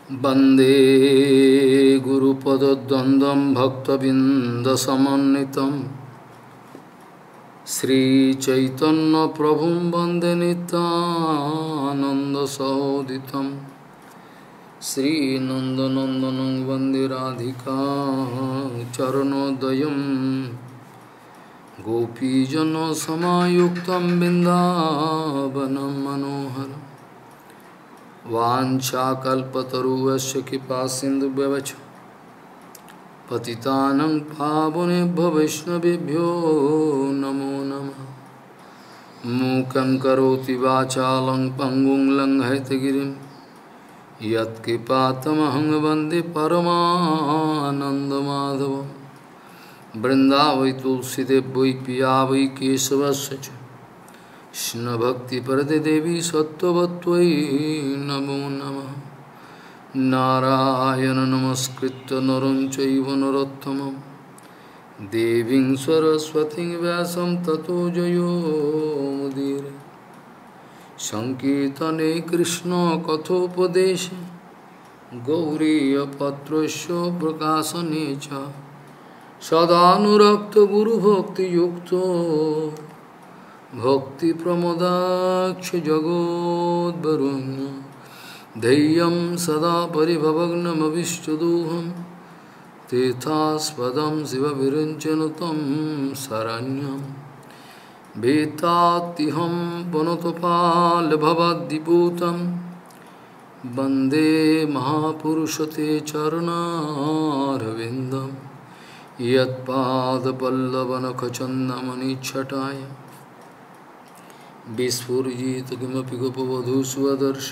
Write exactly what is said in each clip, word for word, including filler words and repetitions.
वंदे गुरुपदद्वन्द्वं भक्तबिंदसमन्वितं श्रीचैतन्यप्रभुं वन्दे नित्यानन्दसहोदितं श्रीनन्दनन्दनं वन्दे राधिका चरणोदयं गोपीजनसमायुक्तं बिन्दावनं मनोहरम् वाञ्छाकल्पतरुश्च कृपासिन्धुभ्यश्च पतितानं पावनेभ्यो वैष्णवेभ्यो नमो नमः। मूकं करोति वाचालं पङ्गुं लङ्घयितगिरिं यत्कृपातमहं वन्दे परमानन्दमाधवं। वृन्दावै तुलसीदेव वै पिया वै केशवस्य च कृष्ण भक्ति प्रदे देवी सत्ववत्त्वयि नमो नमः। नारायण नमस्कृत्य नरं चैव नरोत्तमं देवीं सरस्वतीं व्यासं ततो जयो मुदीरये। संकीर्तने कृष्ण कथोपदेशे गौरीयपत्रस्य प्रकाशने च सदानुरक्त गुरुभक्तियुक्तो भक्ति प्रमोदाक्ष जगोद्वरुण्य धैर्यं सदा परिभवग्नमविष्टदोहं तीर्थास्पदं शिवविरञ्चनु तं शरण्यं भीतात्तिहं पुनतपालभवद्दिपूतं वन्दे महापुरुषते चरणारविन्दं यत्पादपल्लवनखचन्दमनिच्छटाय विस्फुरिजित किमपि गोपवधू स्वदर्श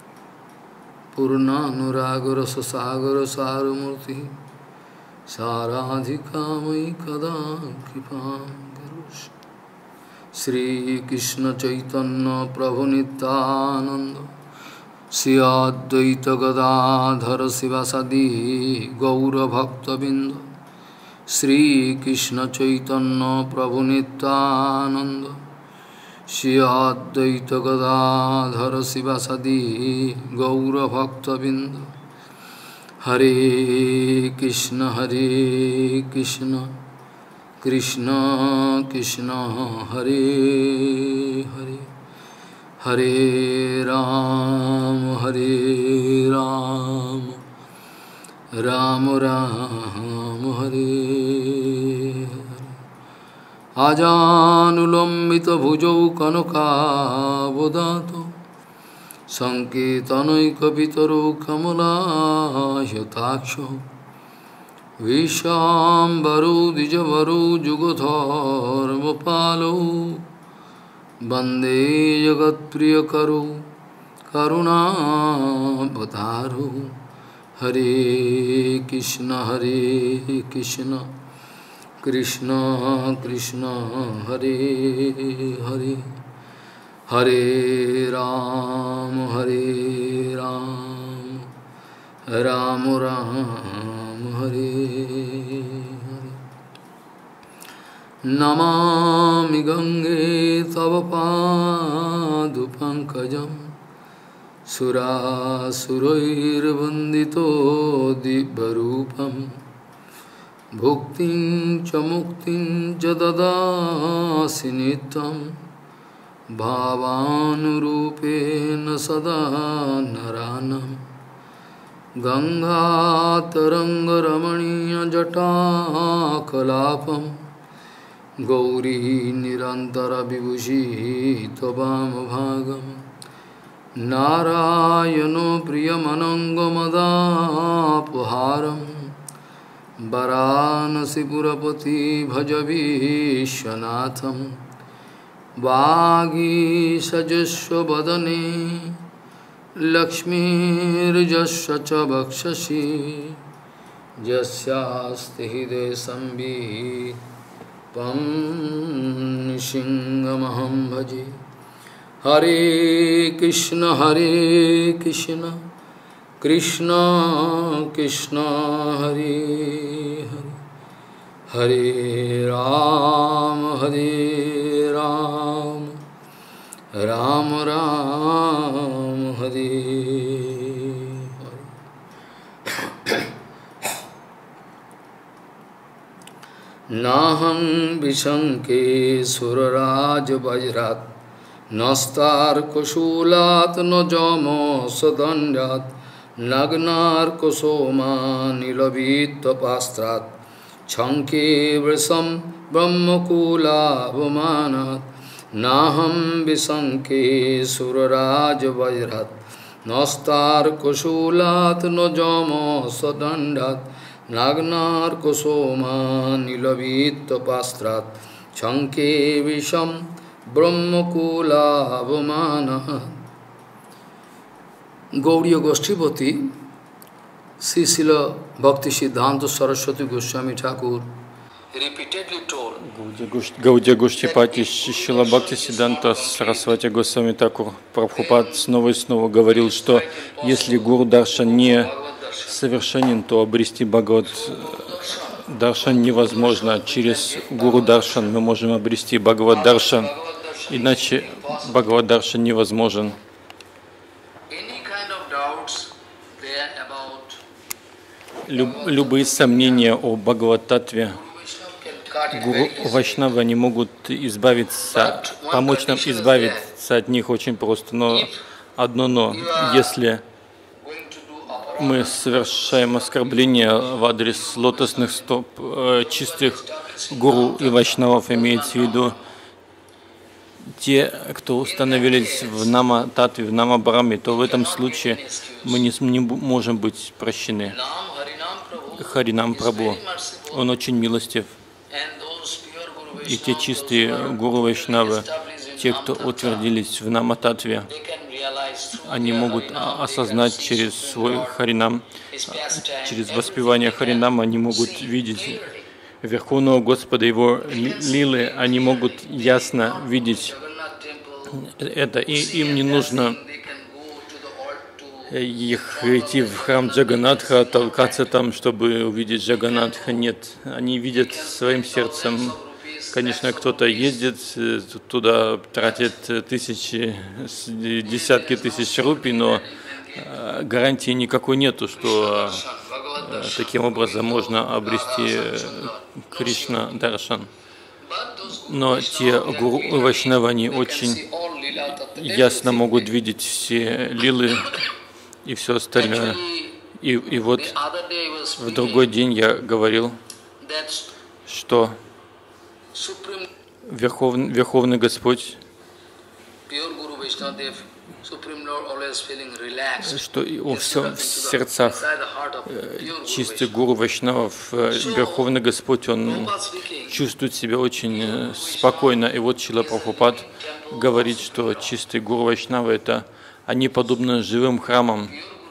पूर्णानुरागरससागर सारमूर्ति साराधिका मयि कदा कृपां करोषि। श्रीकृष्ण चैतन्य प्रभु नित्यानंद श्री अद्वैत गदाधर शिवासादि गौरभक्तबिंद श्रीकृष्ण चैतन्य प्रभु नित्यानंद श्री अद्वैत गदाधर शिवासादि गौरभक्तबिंद। हरे कृष्ण हरे कृष्ण कृष्ण कृष्ण हरे हरे हरे राम हरे राम राम राम हरे आजानुलंबित भुजौ कनकावदातो संकेतनैकपितरो कमलायताक्षो विशाम्बरो द्विजवरो जुगधर्मपालो वन्दे जगत्प्रियकरो करुणावतारो। हरे कृष्ण हरे कृष्ण कृष्ण कृष्ण हरे हरे हरे राम हरे राम राम राम हरे हरे। नमामि गंगे तव पादपङ्कजं सुरासुरैर्वन्दितो दिव्यरूपम् भुक्तिं च मुक्तिं च ददासि नित्यं भावानुरूपेण सदा नरानं। गंगातरङ्गरमणीयजटाकलापं गौरी निरन्तरविभूषिः त्ववामभागं नारायणो प्रियमनङ्गमदापहारम् वाराणसीपुरपति भज विश्वनाथं वागीशजुष्व वदने लक्ष्मीर्यस्य च वक्षसि यस्यास्ति हृदये संवित् सिंहमहं भजे। हरे कृष्ण हरे कृष्ण कृष्ण कृष्ण हरे हरे हरे राम हरे राम राम राम हरे Hare. Naham Vishanke Suraraj Vajrat Nastar Kushulat Nojamo Sadanyat Nagnar Kusoma Nilavit Pastrat Chanke Vrisam Brahmakula Vamanat Naham Vishanke Suraraj Vajrat Nastar Kushulat Nojamo Sadandat Nagnar Kusoma Nilavit Pastrat Chanke Visham Brahmakula Avamana. Gauriya Goshtipati, Sri Srila Bhakti Siddhanta Saraswati Goswami Thakur repeatedly told Гаудия Гоштипати Шрила Бхакти Сиддханта Сарасвати Госвами Такур Прабхупад снова и снова говорил, что если Гуру Даршан не совершенен, то обрести Бхагават Даршан невозможно. Через Гуру Даршан мы можем обрести Бхагават Даршан, иначе Бхагават Даршан невозможен. Люб, любые сомнения о Бхагават-татве Гуру Вайшнава не могут избавиться, помочь нам избавиться от них очень просто. Но одно но, если мы совершаем оскорбление в адрес лотосных стоп э, чистых гуру и вайшнавов, имеется в виду те, кто установились в нама-татве, в нама-брахме, то в этом случае мы не, не можем быть прощены. Харинам Прабху, он очень милостив. И те чистые гуру вайшнавы, те, кто утвердились в нама-татве, они могут осознать через свой харинам, через воспевание харинама, они могут видеть Верховного Господа, Его лилы, они могут ясно видеть это, и им не нужно их идти в храм Джаганатха, толкаться там, чтобы увидеть Джаганатха. Нет, они видят своим сердцем. Конечно, кто-то ездит туда, тратит тысячи, десятки тысяч рупий, но гарантии никакой нету, что таким образом можно обрести Кришна Даршан. Но те гуру вайшнавы, они очень ясно могут видеть все лилы и все остальное. И, и вот в другой день я говорил, что Верховный, Верховный Господь, что во всем в сердцах чистых гуру вайшнавов Верховный Господь, Он чувствует себя очень спокойно. И вот Шрила Прабхупад говорит, что чистые гуру вайшнавы — это они подобны живым храмам.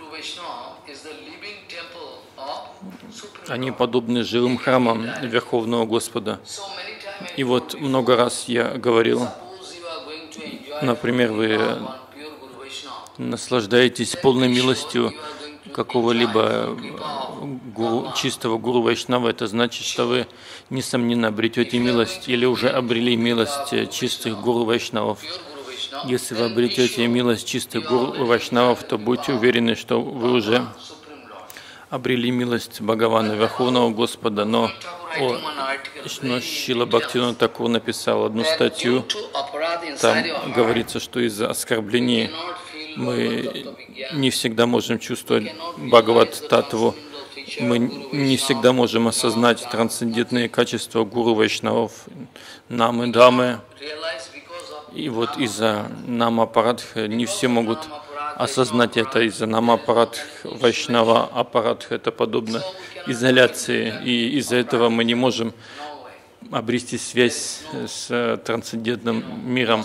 Они подобны живым храмам Верховного Господа. И вот много раз я говорил, например, вы наслаждаетесь полной милостью какого-либо гуру, чистого гуру вайшнава, это значит, что вы, несомненно, обретете милость или уже обрели милость чистых гуру вайшнавов. Если вы обретете милость чистых гуру вайшнавов, то будьте уверены, что вы уже обрели милость Бхагавана, Верховного Господа. Но, о, но Шрила Бхактивинода Тхакур написал одну статью, там говорится, что из-за оскорблений мы не всегда можем чувствовать Бхагават-татву, мы не всегда можем осознать трансцендентные качества гуру вайшнавов, намы, дамы. И вот из-за нама-парадха не все могут осознать это, из-за нама-парадх вайшнава апарадха, это подобно изоляции, и из-за этого мы не можем обрести связь с трансцендентным миром.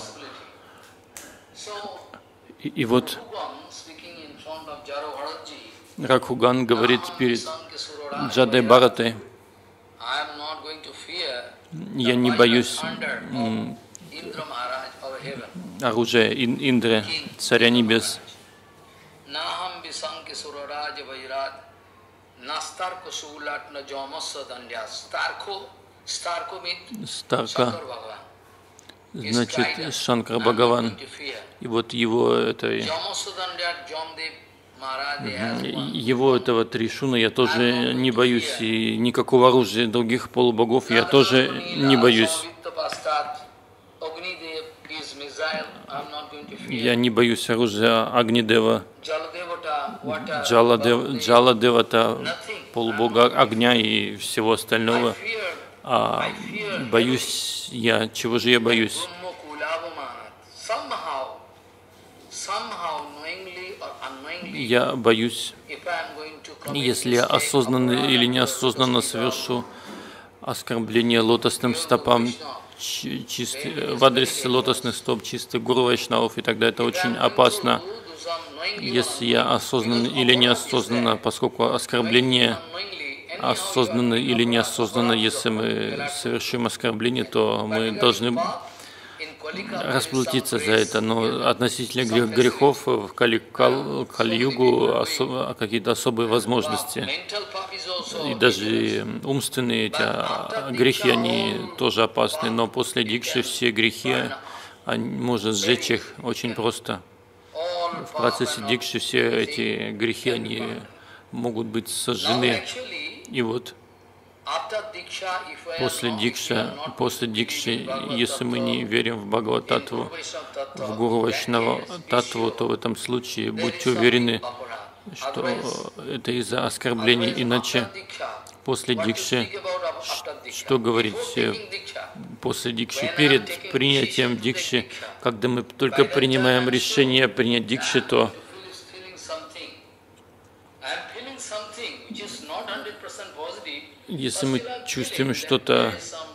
И, и вот Рагхуган говорит перед Джадой Бхаратой: я не боюсь оружия Индры, царя небес. Старка значит Шанкар Бхагаван. И вот его этой Его, этого Тришуна, я тоже не боюсь, и никакого оружия других полубогов я тоже не боюсь. Я не боюсь оружия Агнидева, Джаладева, Джаладевата, полубога огня и всего остального. А боюсь я, чего же я боюсь? Я боюсь, если я осознанно или неосознанно совершу оскорбление лотосным стопам чисты, в адрес лотосных стоп чистых гуру вайшнавов, и тогда это очень опасно, если я осознанно или неосознанно, поскольку оскорбление осознанно или неосознанно, если мы совершим оскорбление, то мы должны расплатиться за это. Но относительно грех, грехов в Кали, Кал, Кали-югу особо, какие-то особые возможности. И даже умственные эти грехи, они тоже опасны. Но после дикши все грехи, они, можно сжечь их очень просто. В процессе дикши все эти грехи, они могут быть сожжены. И вот после дикши, после дикши, если мы не верим в Бхагават-татву, в Гуру Вайшнава Татву, то в этом случае будьте уверены, что это из-за оскорблений. Иначе после дикши, что говорить после дикши, перед принятием дикши, когда мы только принимаем решение принять дикши, то если мы чувствуем что-то,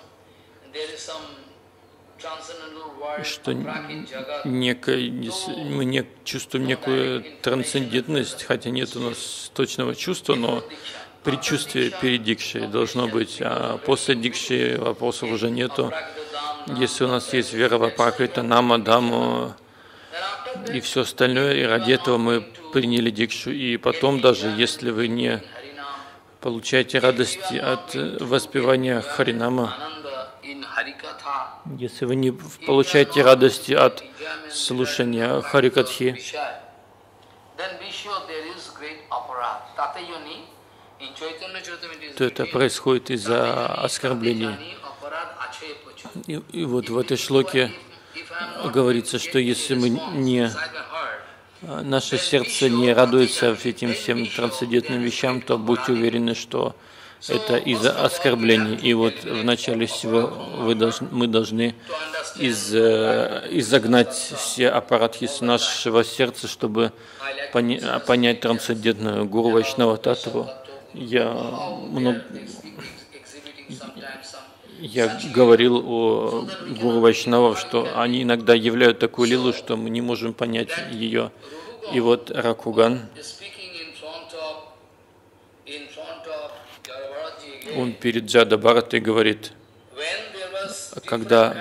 что некое, мы не чувствуем некую трансцендентность, хотя нет у нас точного чувства, но предчувствие перед дикшей должно быть, а после дикши вопросов уже нету. Если у нас есть вера в Апракрита, Нама, Даму и все остальное, и ради этого мы приняли дикшу, и потом даже если вы не получаете радости от воспевания Харинама, если вы не получаете радости от слушания Харикатхи, то это происходит из-за оскорблений. И, и вот в этой шлоке говорится, что если мы не наше сердце не радуется этим всем трансцендентным вещам, то будьте уверены, что это из-за оскорблений. И вот в начале всего вы должны, мы должны из, изогнать все аппаратхи с нашего сердца, чтобы поня, понять трансцендентную Гуру Вайшнава Татву. Я, много, я говорил о Гуру Вайшнавах, что они иногда являют такую лилу, что мы не можем понять ее. И вот Ракуган, он перед Джада Бхаратой говорит, когда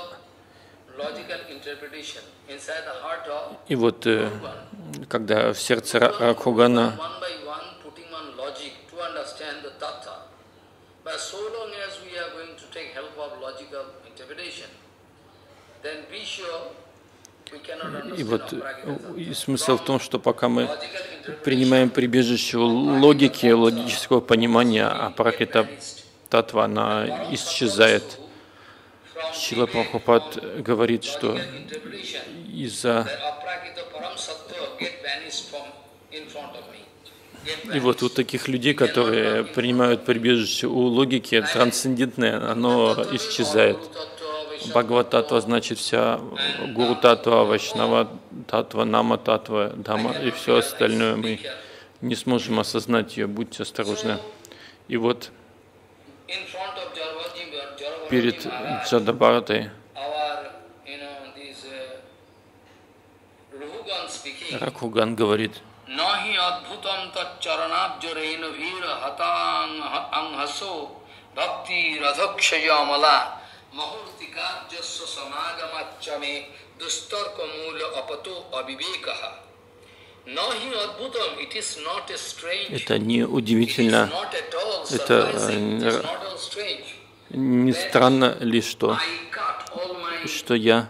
и вот когда в сердце Ракугана И вот и смысл в том, что пока мы принимаем прибежище логики, логического понимания, а Апракрита Татва, она исчезает. Шрила Прабхупад говорит, что из-за... И вот у таких людей, которые принимают прибежище у логики, трансцендентное, оно исчезает. Бхагават-татва значит вся Гуру-татва, Вайшнава-татва, Нама-татва, Дама и все остальное. Мы не сможем осознать ее, будьте осторожны. И вот перед Джадабхаратой Ракуган говорит, «Нахи адбхутам тачаранабджарейна вира хатан ангхасо бхакти радхакшаяамала махуртикабджасса самагамаччаме дустарка муля апато авивекаха». Это не удивительно, это не странно ли, что, что я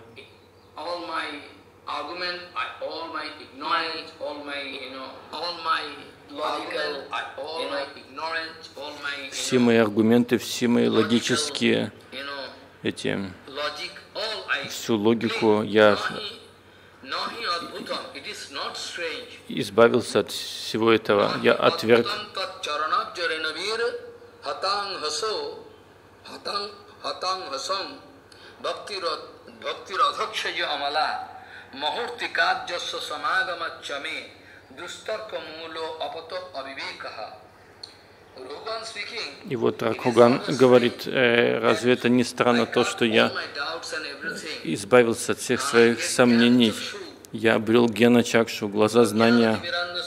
все мои аргументы, все мои логические эти, всю логику я избавился от всего этого, я отверг. И вот Ракхуган говорит, э, разве это не странно то, что я избавился от всех своих сомнений, я обрел гьяна чакшу, глаза знания,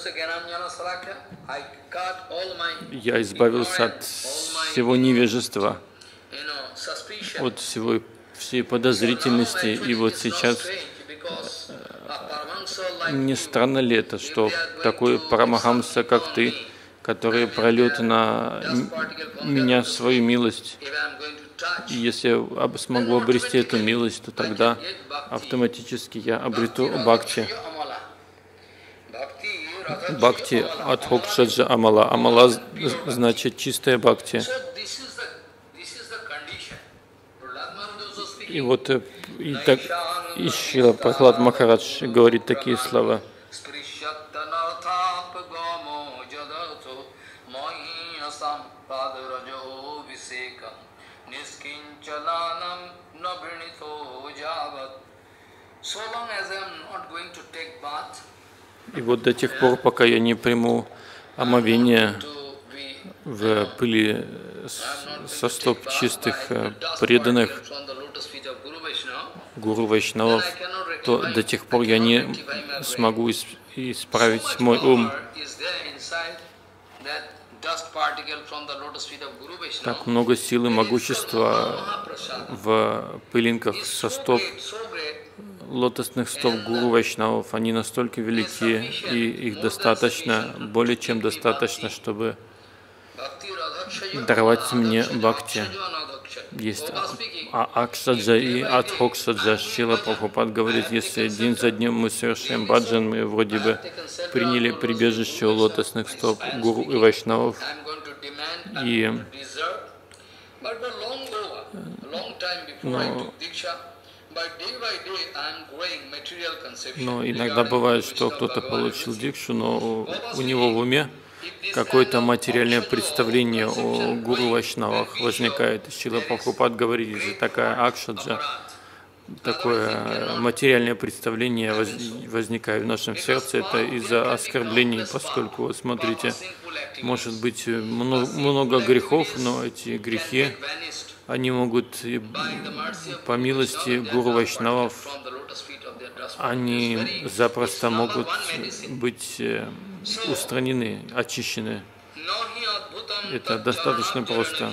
я избавился от всего невежества, от всего, всей подозрительности, и вот сейчас не странно ли это, что такой Парамахамса, как ты, который прольет на меня свою милость, и если я смогу обрести эту милость, то тогда автоматически я обрету бхакти. Бхакти адхокшаджа амала. Амала значит чистая бхакти. И вот и так и Шрила Прахлад Махарадж говорит такие слова. И вот до тех пор, пока я не приму омовение в пыли со стоп чистых преданных Гуру Вайшнавов, то до тех пор я не смогу исправить мой ум. Так много силы, могущества в пылинках со стоп, лотосных стоп Гуру Вайшнавов, они настолько велики, и их достаточно, более чем достаточно, чтобы даровать мне бхакти. Есть Акшаджа и Адхокшаджа. Шрила Прабхупад говорит, если день за днем мы совершаем баджан, мы вроде бы приняли прибежище у лотосных стоп Гуру и Вайшнавов, и но, но иногда бывает, что кто-то получил дикшу, но у него в уме какое-то материальное представление о Гуру Вайшнавах возникает. Шрила Прабхупад говорит, если такая акшаджа, такое материальное представление возникает в нашем сердце, это из-за оскорблений, поскольку, вот смотрите, может быть много, много грехов, но эти грехи, они могут, по милости Гуру Вайшнавов, они запросто могут быть устранены, очищены. Это достаточно просто.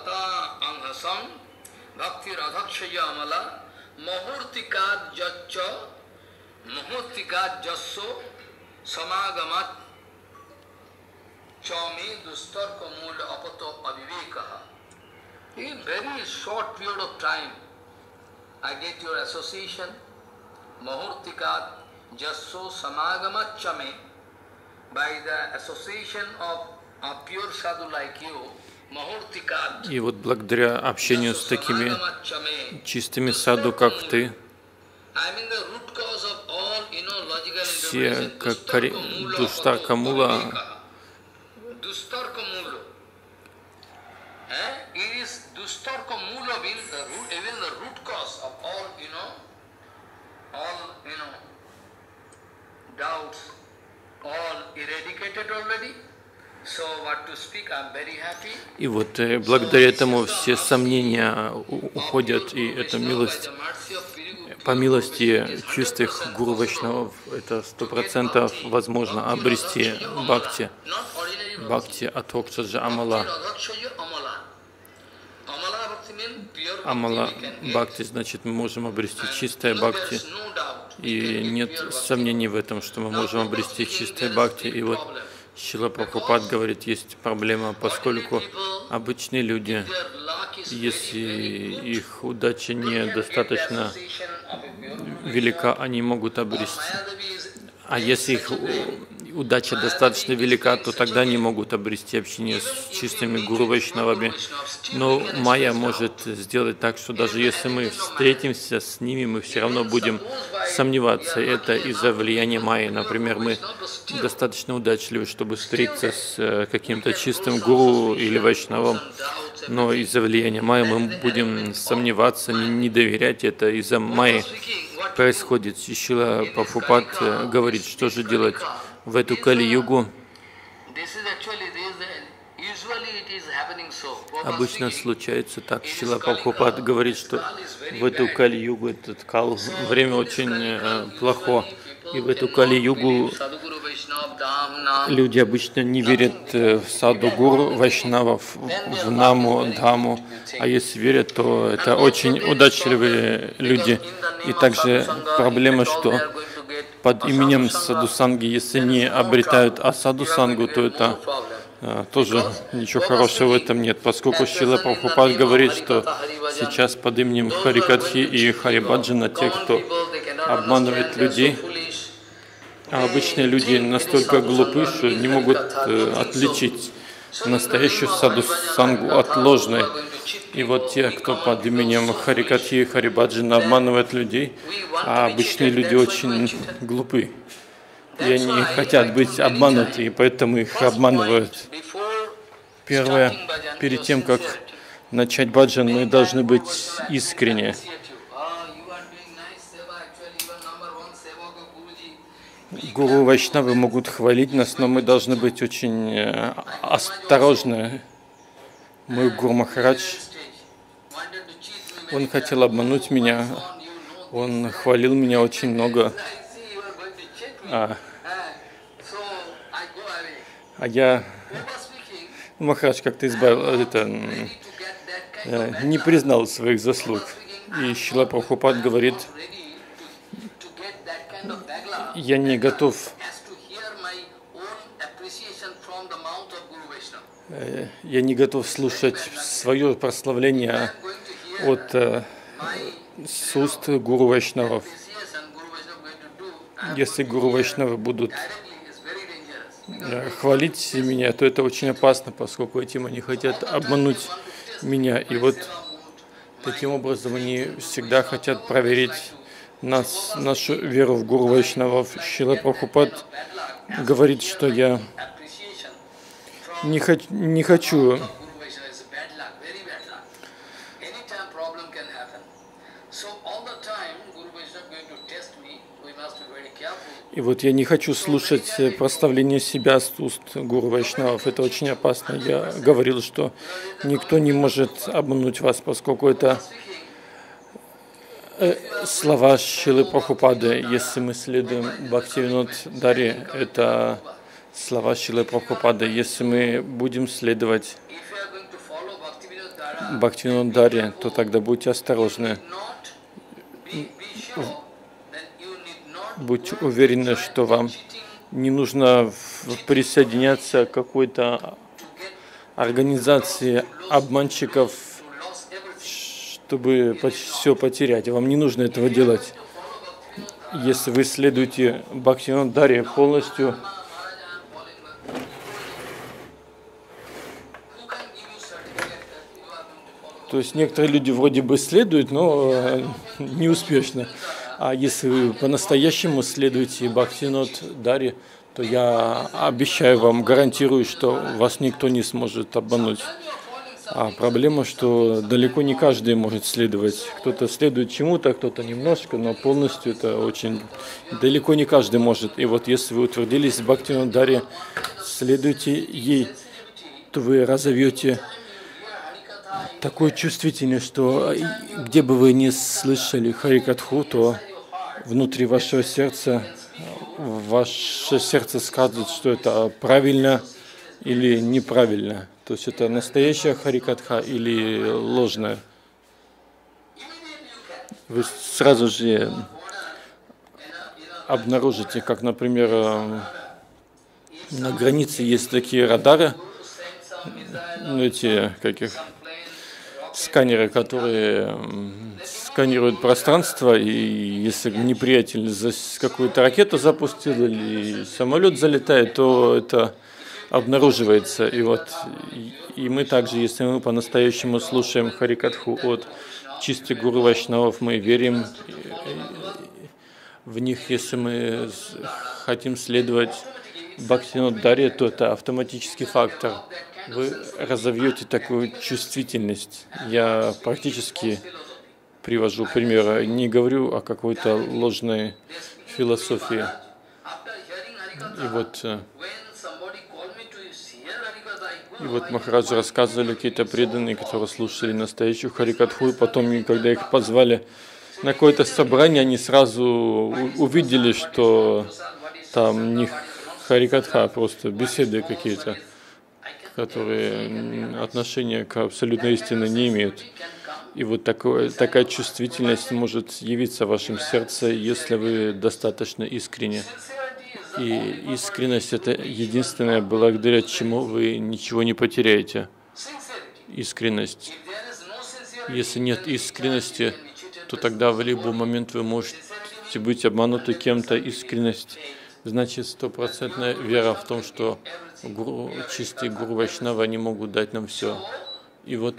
In very short period of time, I get your association, Mahurtikat Jasso Samagama Chame, by the association of a pure sadhu like you, Mahurtikat. И вот благодаря общению с такими чистыми саду, как ты, все как Душтарка Мула, Dustarka Mula means the root, even the root cause of all, you know, all, you know, doubts, all eradicated already. So what to speak, I'm very happy. И вот э, благодаря этому все сомнения уходят, и эта милость, по милости чистых Гуру Вайшнавов, это сто процентов возможно обрести бхакти, бхакти адхокшаджа амала. Амала бхакти, значит, мы можем обрести чистое бхакти, и нет сомнений в этом, что мы можем обрести чистое бхакти. И вот Шрила Прабхупад говорит, есть проблема, поскольку обычные люди, если их удача недостаточно велика, они могут обрести. А если их, удача достаточно велика, то тогда они могут обрести общение с чистыми гуру вайшнавами. Но майя может сделать так, что даже если мы встретимся с ними, мы все равно будем сомневаться. Это из-за влияния майи. Например, мы достаточно удачливы, чтобы встретиться с каким-то чистым гуру или вайшнавом, но из-за влияния майи мы будем сомневаться, не доверять. Это из-за майи происходит. Шрила Прабхупад говорит, что же делать в эту Кали-югу. Обычно случается так. Шрила Прабхупад говорит, что в эту Кали-югу, этот кал, время очень э, плохо. И в эту Кали-югу люди обычно не верят в саду гуру, вайшнавов, в наму, дхаму. А если верят, то это очень удачливые люди. И также проблема, что под именем садхусанги, если не обретают асадхусангу, то это а, тоже ничего хорошего в этом нет, поскольку Шрила Прабхупад говорит, что сейчас под именем Харикатхи и Харибаджана те, кто обманывает людей, а обычные люди настолько глупы, что не могут э, отличить настоящую садхусангу от ложной. И вот те, кто под именем Харикатхи и Харибаджана обманывает людей, а обычные люди очень глупы. И они хотят быть обмануты, и поэтому их обманывают. Первое, перед тем, как начать баджан, мы должны быть искренне. Гуру вайшнавы могут хвалить нас, но мы должны быть очень осторожны. Мой Гуру Махарадж, он хотел обмануть меня, он хвалил меня очень много, а, а я, Махарадж как-то избавил, это, не признал своих заслуг. И Шрила Прабхупад говорит, я не готов, я не готов слушать свое прославление от э, с уст гуру вайшнавов. Если гуру вайшнавы будут э, хвалить меня, то это очень опасно, поскольку этим они хотят обмануть меня. И вот таким образом они всегда хотят проверить нас, нашу веру в гуру вайшнавов. Шрила Прабхупад говорит, что я не, хоч, не хочу И вот я не хочу слушать прославление себя с уст гуру вайшнавов. Это очень опасно. Я говорил, что никто не может обмануть вас, поскольку это слова Шрилы Прабхупады. Если мы следуем Бхактивинод Даре, это слова Шрилы Прабхупады. Если мы будем следовать Бхактивинод Даре, то тогда будьте осторожны. Будьте уверены, что вам не нужно присоединяться к какой-то организации обманщиков, чтобы все потерять. Вам не нужно этого делать. Если вы следуете Бхактивинод Даре полностью, то есть некоторые люди вроде бы следуют, но неуспешно. А если вы по-настоящему следуете Бхактивинод Даре, то я обещаю вам, гарантирую, что вас никто не сможет обмануть. А проблема, что далеко не каждый может следовать. Кто-то следует чему-то, кто-то немножко, но полностью это очень далеко не каждый может. И вот если вы утвердились в Бхактивинод Даре, следуйте ей, то вы разовьете такую чувствительность, что где бы вы ни слышали Харикатху, то внутри вашего сердца, ваше сердце скажет, что это правильно или неправильно. То есть это настоящая Харикатха или ложная. Вы сразу же обнаружите, как, например, на границе есть такие радары, ну, эти, каких, сканеры, которые сканирует пространство, и если неприятель за- какую-то ракету запустил или самолет залетает, то это обнаруживается. И вот и, и мы также, если мы по-настоящему слушаем Харикатху от чистых гуру вайшнавов, мы верим в них, если мы с- хотим следовать Бхактинударе, то это автоматический фактор. Вы разовьете такую чувствительность. Я практически привожу примеры, не говорю о какой-то ложной философии. И вот, э, и вот Махараджа рассказывали какие-то преданные, которые слушали настоящую Харикатху, и потом, когда их позвали на какое-то собрание, они сразу у- увидели, что там не Харикатха, а просто беседы какие-то, которые м, отношения к абсолютной истине не имеют. И вот такое, такая чувствительность может явиться в вашем сердце, если вы достаточно искренне. И искренность — это единственное, благодаря чему вы ничего не потеряете. Искренность. Если нет искренности, то тогда в любой момент вы можете быть обмануты кем-то. Искренность значит стопроцентная вера в том, что гуру, чистые гуру Вайшнава, они могут дать нам все. И вот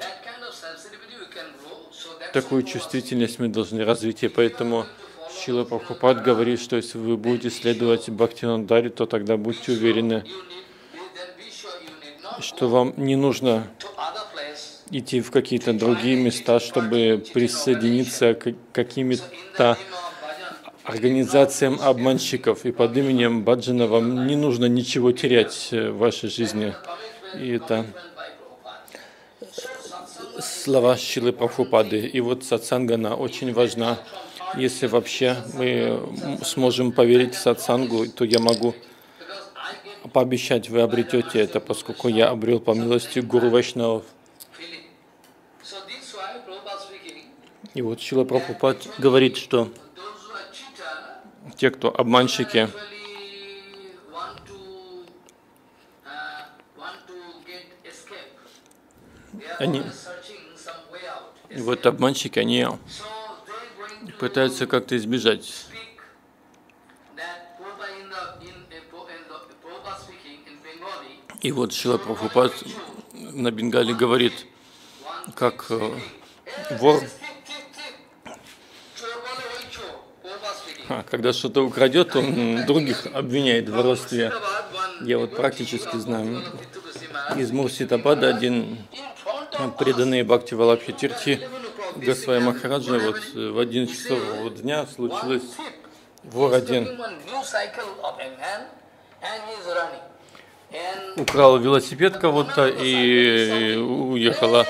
такую чувствительность мы должны развить. И поэтому Шрила Прабхупад говорит, что если вы будете следовать Бхактинударе, то тогда будьте уверены, что вам не нужно идти в какие-то другие места, чтобы присоединиться к каким-то организациям обманщиков. И под именем Баджана вам не нужно ничего терять в вашей жизни. И это слова Шрилы Прабхупады. И вот сатсангана очень важна. Если вообще мы сможем поверить в сатсангу, то я могу пообещать, вы обретете это, поскольку я обрел по милости гуру Вайшнавов. И вот Шрила Прабхупад говорит, что те, кто обманщики, они, и вот обманщики, они пытаются как-то избежать. И вот Шрила Прабхупад на Бенгале говорит, как э, вор, а, когда что-то украдет, он других обвиняет в воровстве. Я вот практически знаю. Из Мурсидабада один преданный Бхакти Валабхи Тирти Госвами Махараджа вот в один часов дня случилось вор один. Украл велосипед кого-то и уехала.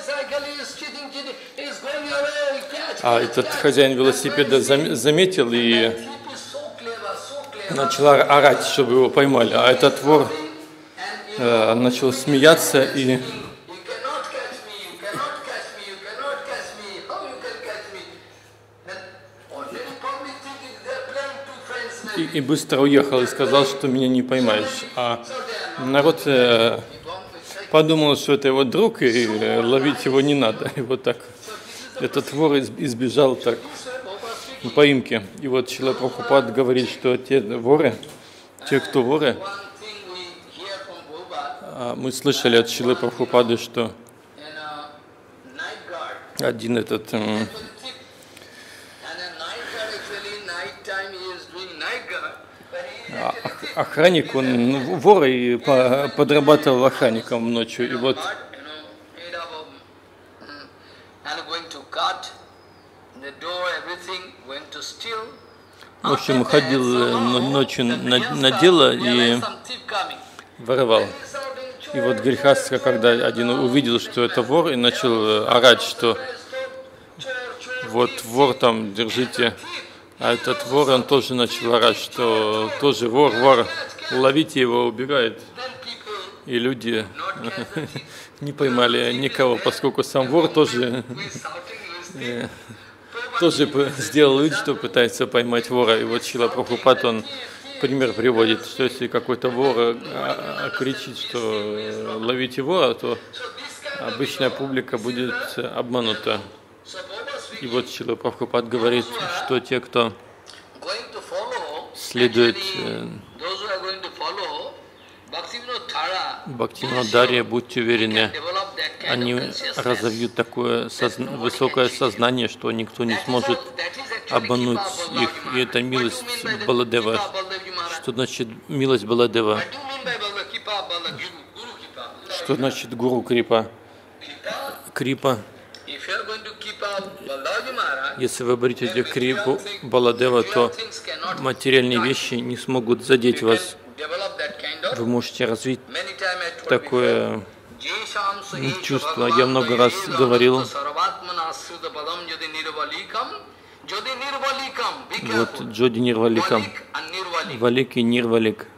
А этот хозяин велосипеда заметил и начал орать, чтобы его поймали. А этот вор э, начал смеяться и, и, и быстро уехал и сказал, что меня не поймаешь. А народ э, подумал, что это его друг, и э, ловить его не надо. И вот так этот вор избежал так поимки. И вот Шрила Прабхупад говорит, что те воры, те, кто воры, мы слышали от Шрилы Прабхупады, что один этот охранник, он ну, вор и подрабатывал охранником ночью. И вот в общем, ходил ночью на, на дело и воровал. И вот грехастха, когда один увидел, что это вор, и начал орать, что вот вор там, держите. А этот вор, он тоже начал орать, что тоже вор, вор, ловите его, убегает. И люди не поймали никого, поскольку сам вор тоже... тоже сделал вид, что пытается поймать вора. И вот Шрила Прабхупад, он пример приводит, что если какой-то вор кричит, что ловите вора, то обычная публика будет обманута. И вот Шрила Прабхупад говорит, что те, кто следует Бхактивинодаре, будьте уверены, они разовьют такое созна высокое сознание, что никто не сможет обмануть их. И это милость Баладева. Что значит милость Баладева? Что значит гуру крипа? Крипа. Если вы обретете крипу Баладева, то материальные вещи не смогут задеть вас. Вы можете развить такое чувство. Я много раз говорил, вот Джоди Нирваликам, Валик и Нирвалик.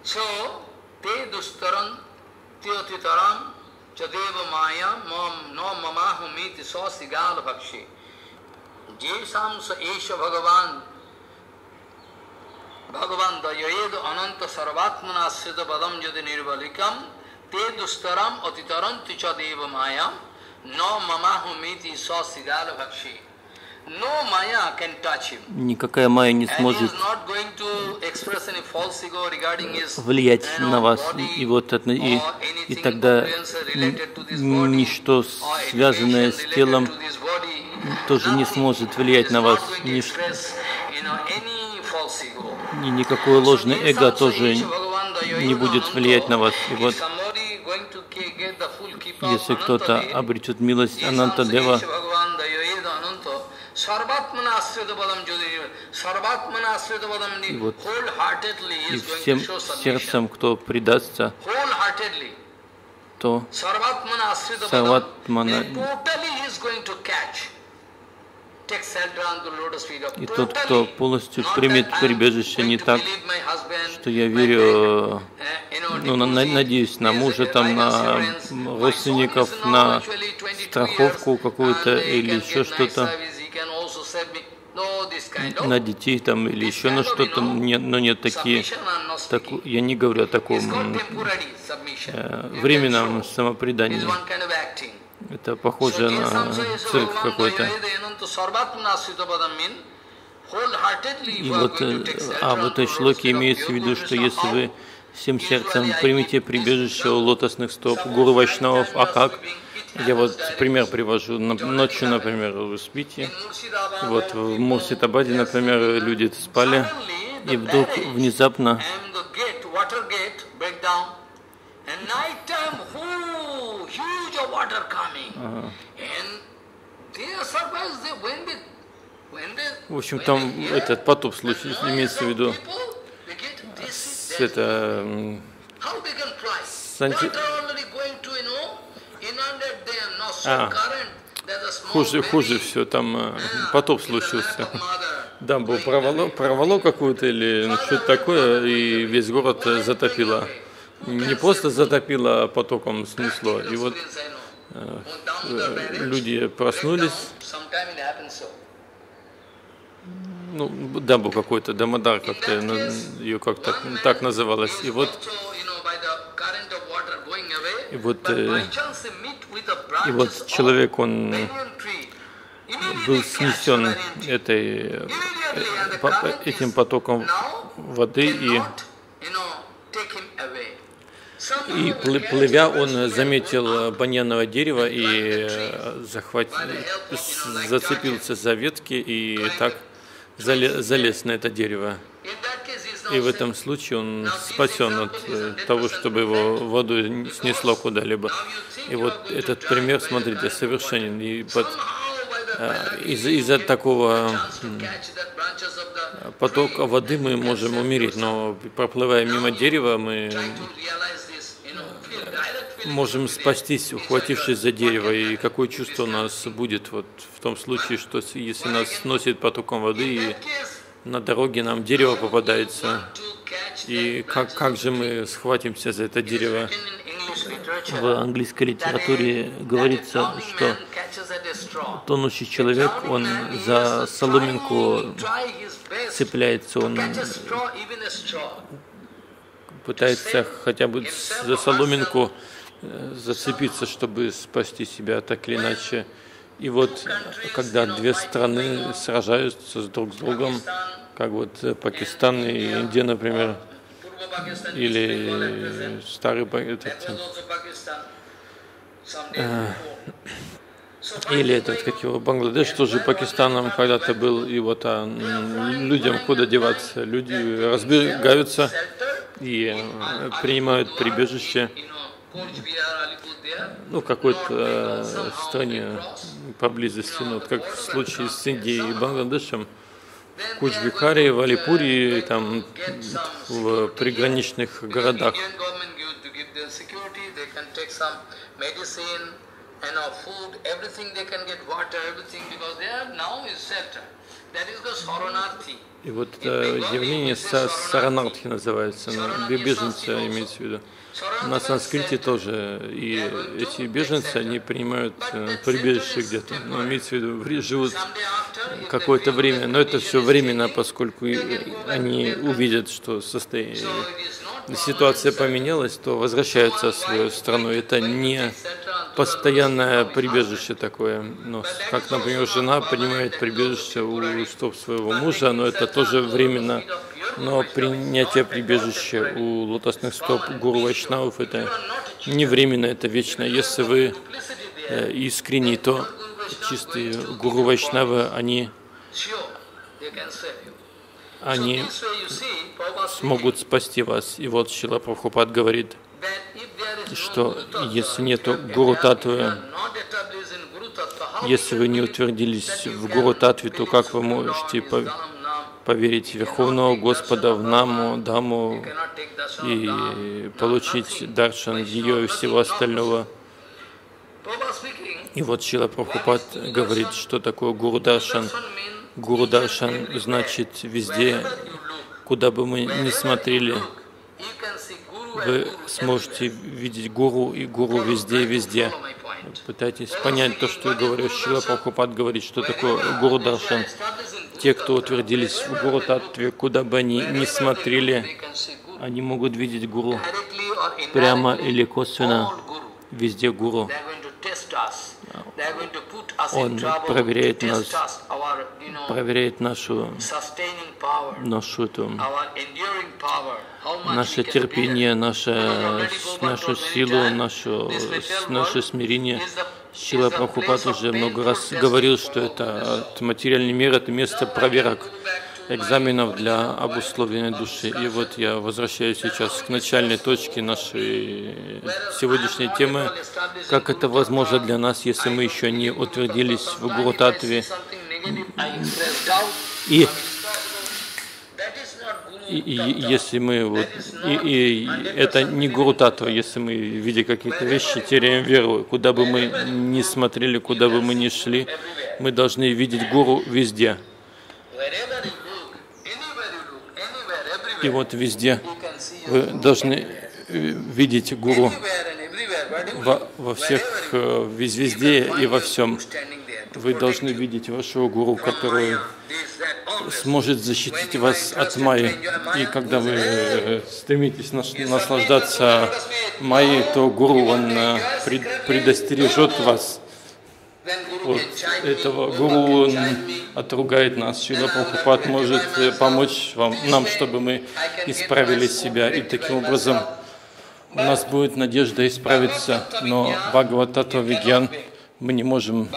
Bhagavan dayayed ananta sarvatmana asrita padam jadi nirvalikam te dustaram atitaranti cha deva maya no mama humiti sa sigala bhakshi. No maya can touch him. Никакая майя не сможет влиять на вас. И, вот это, и, и тогда ничто, связанное с телом, тоже не сможет влиять на вас. Нич... И никакое ложное эго тоже не будет влиять на вас. И вот, если кто-то обретет милость Ананта Дева, и вот, и всем сердцем, кто предастся, то Сарватмана, и тот, кто полностью примет прибежище не так, что я верю, ну, надеюсь на мужа, там, на родственников, на страховку какую-то или еще что-то, на детей там или еще на что-то, нет, но нет такие, так, я не говорю о таком э, временном самопредании. Это похоже на цирк какой-то. И вот, а в этой шлоке имеется в виду, что если вы всем сердцем примите прибежище у лотосных стоп гуру Вайшнавов, а как? Я вот пример привожу. Ночью, например, вы спите. Вот в Мурсидабаде, например, люди спали, и вдруг внезапно ага. В общем, там этот потоп случился, имеется в виду с, это, с анти... а, хуже, хуже все, там потоп случился. Да, был проволок, проволок какую-то или что-то такое, и весь город затопило. Не просто затопило, а потоком снесло. И вот э, люди проснулись. Ну, да, был какой-то Дамодар, как-то ее как-то так называлось. И вот, и вот, э, и вот человек, он был снесен этой, этим потоком воды, и И плывя, он заметил баньяновое дерево и захват... зацепился за ветки и так залез на это дерево. И в этом случае он спасен от того, чтобы его воду снесло куда-либо. И вот этот пример, смотрите, совершенен. И под... из-за из такого потока воды мы можем умереть, но проплывая мимо дерева, мы можем спастись, ухватившись за дерево. И какое чувство у нас будет вот в том случае, что если нас сносит потоком воды, и на дороге нам дерево попадается, и как, как же мы схватимся за это дерево? В английской литературе говорится, что тонущий человек, он за соломинку цепляется, он пытается хотя бы за соломинку зацепиться, чтобы спасти себя, так или иначе. И вот, когда две страны сражаются друг с другом, как вот Пакистан и Индия, например, или старый Пакистан, или этот, как его, Бангладеш тоже Пакистаном когда-то был, и вот а, людям куда деваться, люди разбегаются и принимают прибежище, ну, какой-то э, стране поблизости, ну, вот как в случае с Индией и Бангладешем, в Куч-Бихаре, в Алипуре, там, в приграничных городах. И вот это явление саранартхи называется, беженцы имеется в виду. На санскрите тоже, и эти беженцы, они принимают прибежище где-то, ну, имеется в виду, живут какое-то время, но это все временно, поскольку они увидят, что состояние, ситуация поменялась, то возвращаются в свою страну. Это не постоянное прибежище такое, ну, как, например, жена принимает прибежище у стоп своего мужа, но это тоже временно. Но принятие прибежища у лотосных стоп гуру вайшнавов — это не временно, это вечно. Если вы э, искренний, то чистые гуру вайшнавы, они, они смогут спасти вас. И вот Шрила Прабхупад говорит, что если нету гуру татвы, если вы не утвердились в гуру татве, то как вы можете поверить в Верховного Господа, в Наму, Даму и получить даршан ее и всего остального? И вот Шрила Прабхупад говорит, что такое гуру даршан. Гуру даршан значит везде, куда бы мы ни смотрели, вы сможете видеть гуру и гуру везде и везде. Пытайтесь понять то, что я говорю. Шрила Прабхупад говорит, что такое гуру даршан. Те, кто утвердились в гуру таттве, куда бы они ни смотрели, они могут видеть гуру прямо или косвенно, везде гуру. Он проверяет нас, проверяет нашу, нашу эту, наше терпение, наше, нашу силу, нашу, наше смирение. Шрила Прабхупад уже много раз говорил, что это материальный мир, это место проверок, экзаменов для обусловленной души. И вот я возвращаюсь сейчас к начальной точке нашей сегодняшней темы. Как это возможно для нас, если мы еще не утвердились в гуру таттве? И, и, и если мы вот и, и это не гуру таттва, если мы, видя какие-то вещи, теряем веру, куда бы мы ни смотрели, куда бы мы ни шли, мы должны видеть гуру везде. И вот везде вы должны видеть гуру во, во всех, везде и во всем. Вы должны видеть вашего гуру, который сможет защитить вас от майи. И когда вы стремитесь наслаждаться майей, то гуру, он предостережет вас от этого. Гуру, он отругает нас. Шрила Прабхупад может помочь вам, нам, чтобы мы исправили себя. И таким образом у нас будет надежда исправиться. Но Бхагават Татва Вигьян мы не можем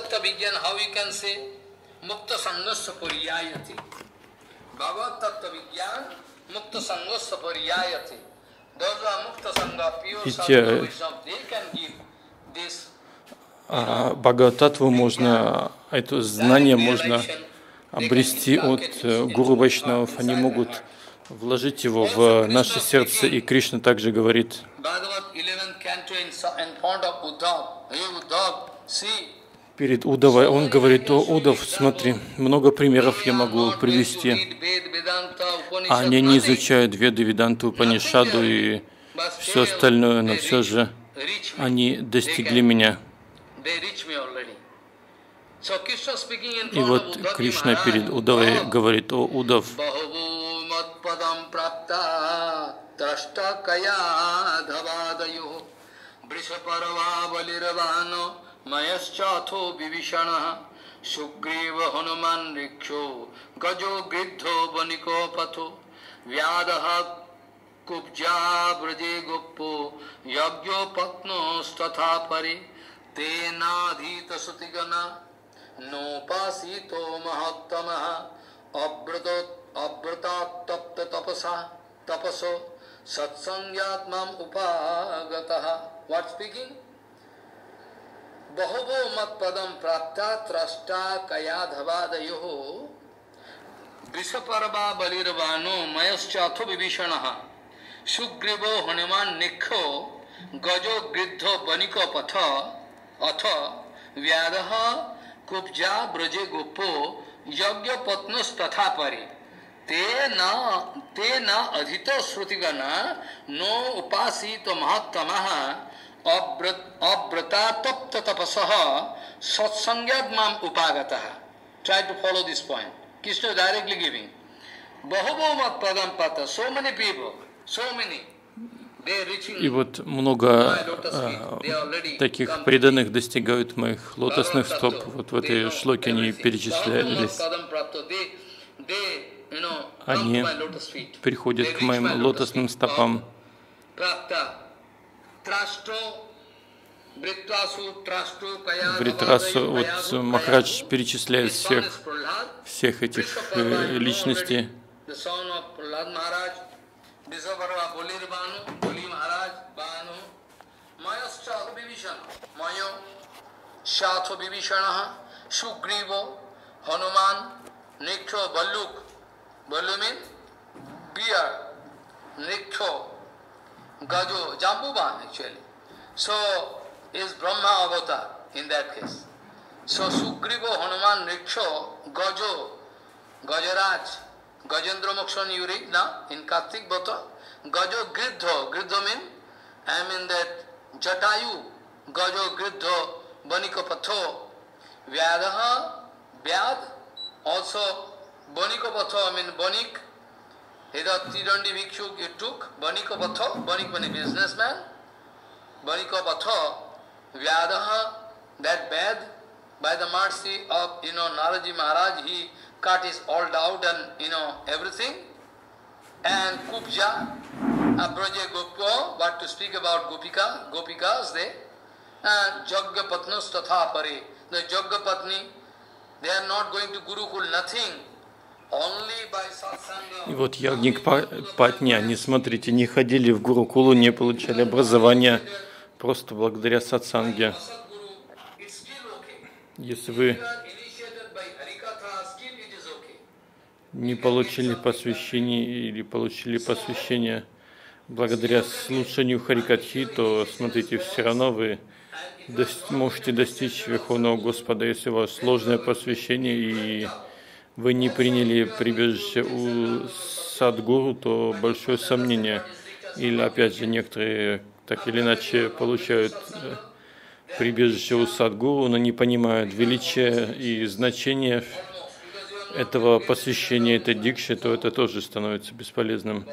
и те а Бхагават-таттву можно, это знание можно обрести от гуру вайшнавов. Они могут вложить его в наше сердце. И Кришна также говорит, перед Удавой, он говорит: о, Удав, смотри, много примеров я могу привести. А они не изучают Веды, Веданту, Упанишаду и все остальное, но все же они достигли меня. И вот Кришна перед Удавой говорит: о, Удав, Mayaschatho Vibhishana Sugriva Hanuman Riksho Gajo Gridho Baniko Patho Vyadaha Kubja Braje Goppo Yagyo Patno Statha Pare Tena Dhita Sutigana Nopasito Mahattamaha Abrata Tapta Tapasa Tapaso Satsangyatmam Upagataha. What speaking? Bahubo mat padam prapta trashta kayadhavadayoho Vishaparva balirvano mayaschatho vibhishanaha Sugrivo hanuman nikho gajo gridho baniko patha atha vyadaha kupja braje gopo yagya patnos tatha pare te na te na adhito shrutigana no upasito mahattamaha abrata tapta tapasaha satsangyat mam upagataha. Try to follow this point. Krishna is directly giving. Bahubomat padam pata. So many people, so many. И вот много э, таких преданных достигают моих лотосных стоп. Вот в этой шлоке они перечислялись. Они приходят к моим лотосным стопам. Вритрасу, вот Махарадж перечисляет всех, всех этих э, личностей. Niksho, Balluk. Ballu means bear. Niksho. Gajo, Jambuban actually. So, is Brahma avatar in that case. So, Sugrivo, Hanuman, Niksho, Gajo, Gajaraj, Gajendra Mokshan you read now in Kartik Bhata. Gajo Gridho. Gridho means I am in that Jatayu. Gajo Gridho, Baniko Patho. Vyadaha, Vyad. Also, Baniko Patho, I mean Banik, either Tirandi Bhikshu you took, Baniko Patho, Banik means businessman, Baniko Patho, Vyadaha, that bad, by the mercy of, you know, Naraji Maharaj, he cut his all doubt and, you know, everything, and Kubja, Abraje Gopo, but to speak about Gopika, Gopikas, they, and Jagga Patnos Tatha Pare, the Jagga Patni, they are not going to Gurukul, nothing. Only by satsanga. И вот ягник Патни, они, смотрите, не ходили в Гурукулу, не получали образование просто благодаря сатсанге. Если вы не получили посвящение или получили посвящение благодаря слушанию Харикатхи, то, смотрите, все равно вы можете достичь Верховного Господа, если у вас сложное посвящение и вы не приняли прибежище у Садгуру, то большое сомнение. Или опять же некоторые так или иначе получают прибежище у Садгуру, но не понимают величия и значения этого посвящения, этой дикши, то это тоже становится бесполезным.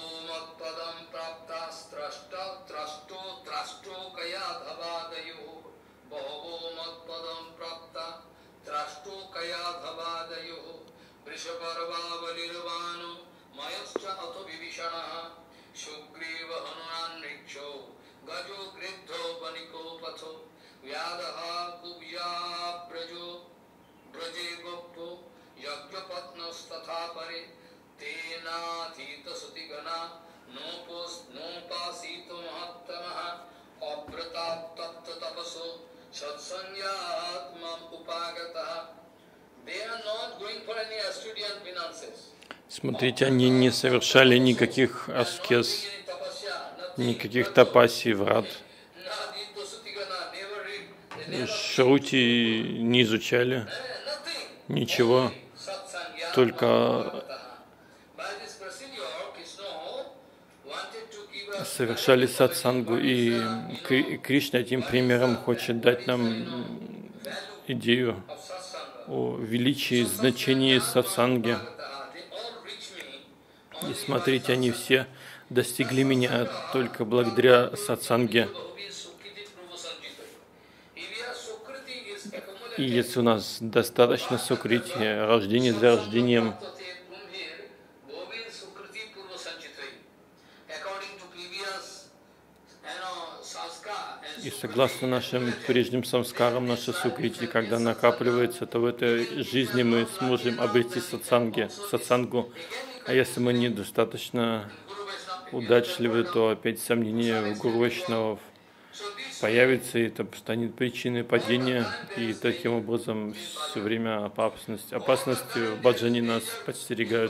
Vyadaha kubya brajo braje goppo yagyapatnos tatha pare tena thita sutigana nopos nopasito mahattamaha abrata tatta tapaso satsanyatmam upagataha. They are not going for any Austrian penances. Смотрите, они не совершали никаких аскез, никаких тапасий, врат. Шрути не изучали, ничего, только совершали сатсангу, и Кришна этим примером хочет дать нам идею о величии и значении сатсанги. И смотрите, они все достигли меня только благодаря сатсанге. И если у нас достаточно сукрити, рождение за рождением, и согласно нашим прежним самскарам, наша сукрити, когда накапливается, то в этой жизни мы сможем обрести сатсанги, сатсангу. А если мы недостаточно удачливы, то опять сомнения в Гуру Вайшнавов появится, и это станет причиной падения, и таким образом все время опасность, опасности в баджане нас подстерегают.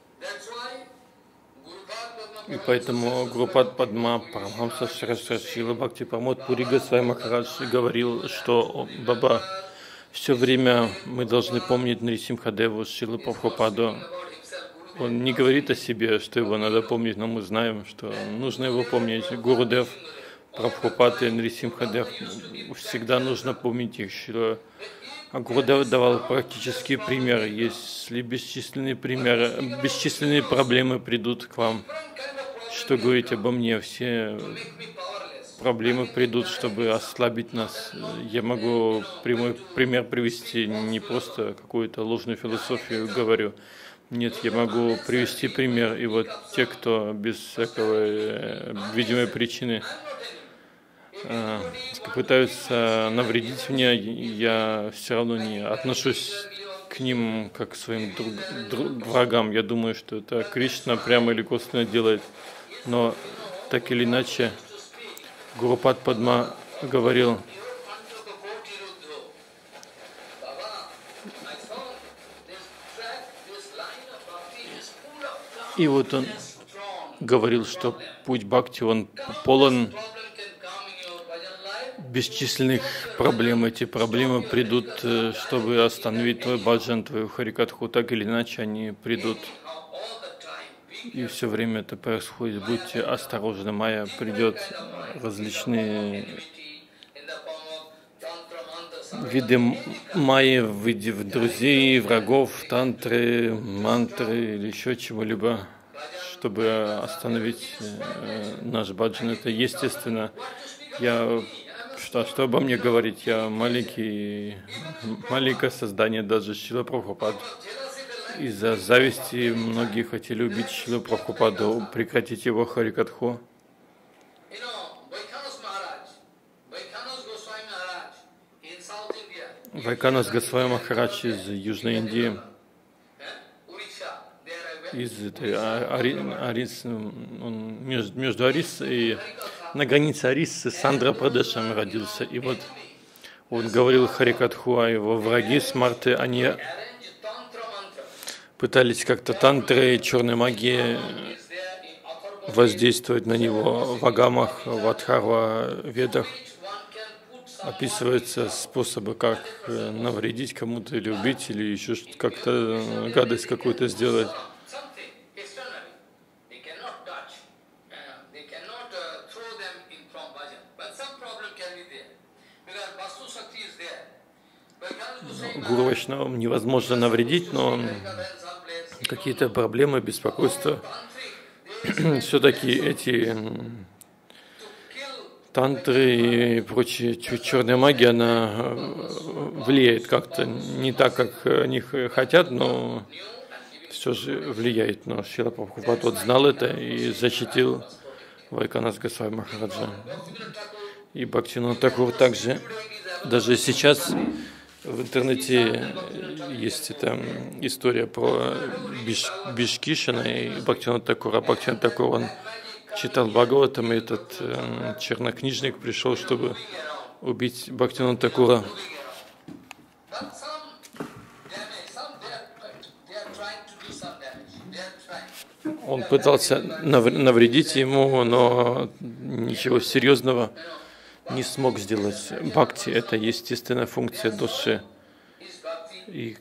И поэтому Гурупад Падма Парамхамса Шрила Бхакти Прамод Пури Госвами Махарадж говорил, что Баба, все время мы должны помнить Нрисимхадеву, Шрилу Прабхупаду. Он не говорит о себе, что его надо помнить, но мы знаем, что нужно его помнить. Гурудев, Прабхупад и Нрисимхадев, всегда нужно помнить их. А Гурудев давал практический пример. Если бесчисленные примеры, бесчисленные проблемы придут к вам, что говорить обо мне, все проблемы придут, чтобы ослабить нас. Я могу прямой пример привести, не просто какую-то ложную философию говорю. Нет, я могу привести пример. И вот те, кто без всякого видимой причины пытаются навредить мне, я все равно не отношусь к ним как к своим друг, друг, врагам. Я думаю, что это Кришна прямо или косвенно делает. Но так или иначе, Гурупад Падма говорил, и вот он говорил, что путь бхакти, он полон бесчисленных проблем. Эти проблемы придут, чтобы остановить твой баджан, твою харикатху, так или иначе они придут. И все время это происходит. Будьте осторожны. Майя придет, различные виды майи в виде друзей, врагов, тантры, мантры или еще чего-либо, чтобы остановить наш баджан. Это естественно. Я Что, что обо мне говорить? Я маленький, маленькое создание, даже Шрила Прабхупад. Из-за зависти многие хотели убить Шрилу Прабхупаду, прекратить его харикатху. Вайканас Госвами Махарадж из Южной Индии, из Ари, Арис, он между, между Арис и на границе Арисы с Андхра-Прадешем родился. И вот он говорил харикатху, а его враги смарты, они пытались как-то тантрой, черной магией воздействовать на него. В Агамах, в Адхарва Ведах описываются способы, как навредить кому-то или убить, или еще как-то гадость какую-то сделать. Гуру Вайшнавам невозможно навредить, но какие-то проблемы, беспокойства, все-таки эти тантры и прочие черная магия, она влияет как-то не так, как они хотят, но все же влияет. Но Шрила Прабхупад вот знал это и защитил Вайканас Госвами Махараджа. И Бхактивинода Тхакур также, даже сейчас в интернете есть эта история про Биш, Бишкишина и Бхактивинода Тхакура. Бхактивинода Тхакур, он читал Бхагаватам, и этот э, чернокнижник пришел, чтобы убить Бхактивинода Тхакура. Он пытался навредить ему, но ничего серьезного не смог сделать. Бхакти — это естественная функция души. И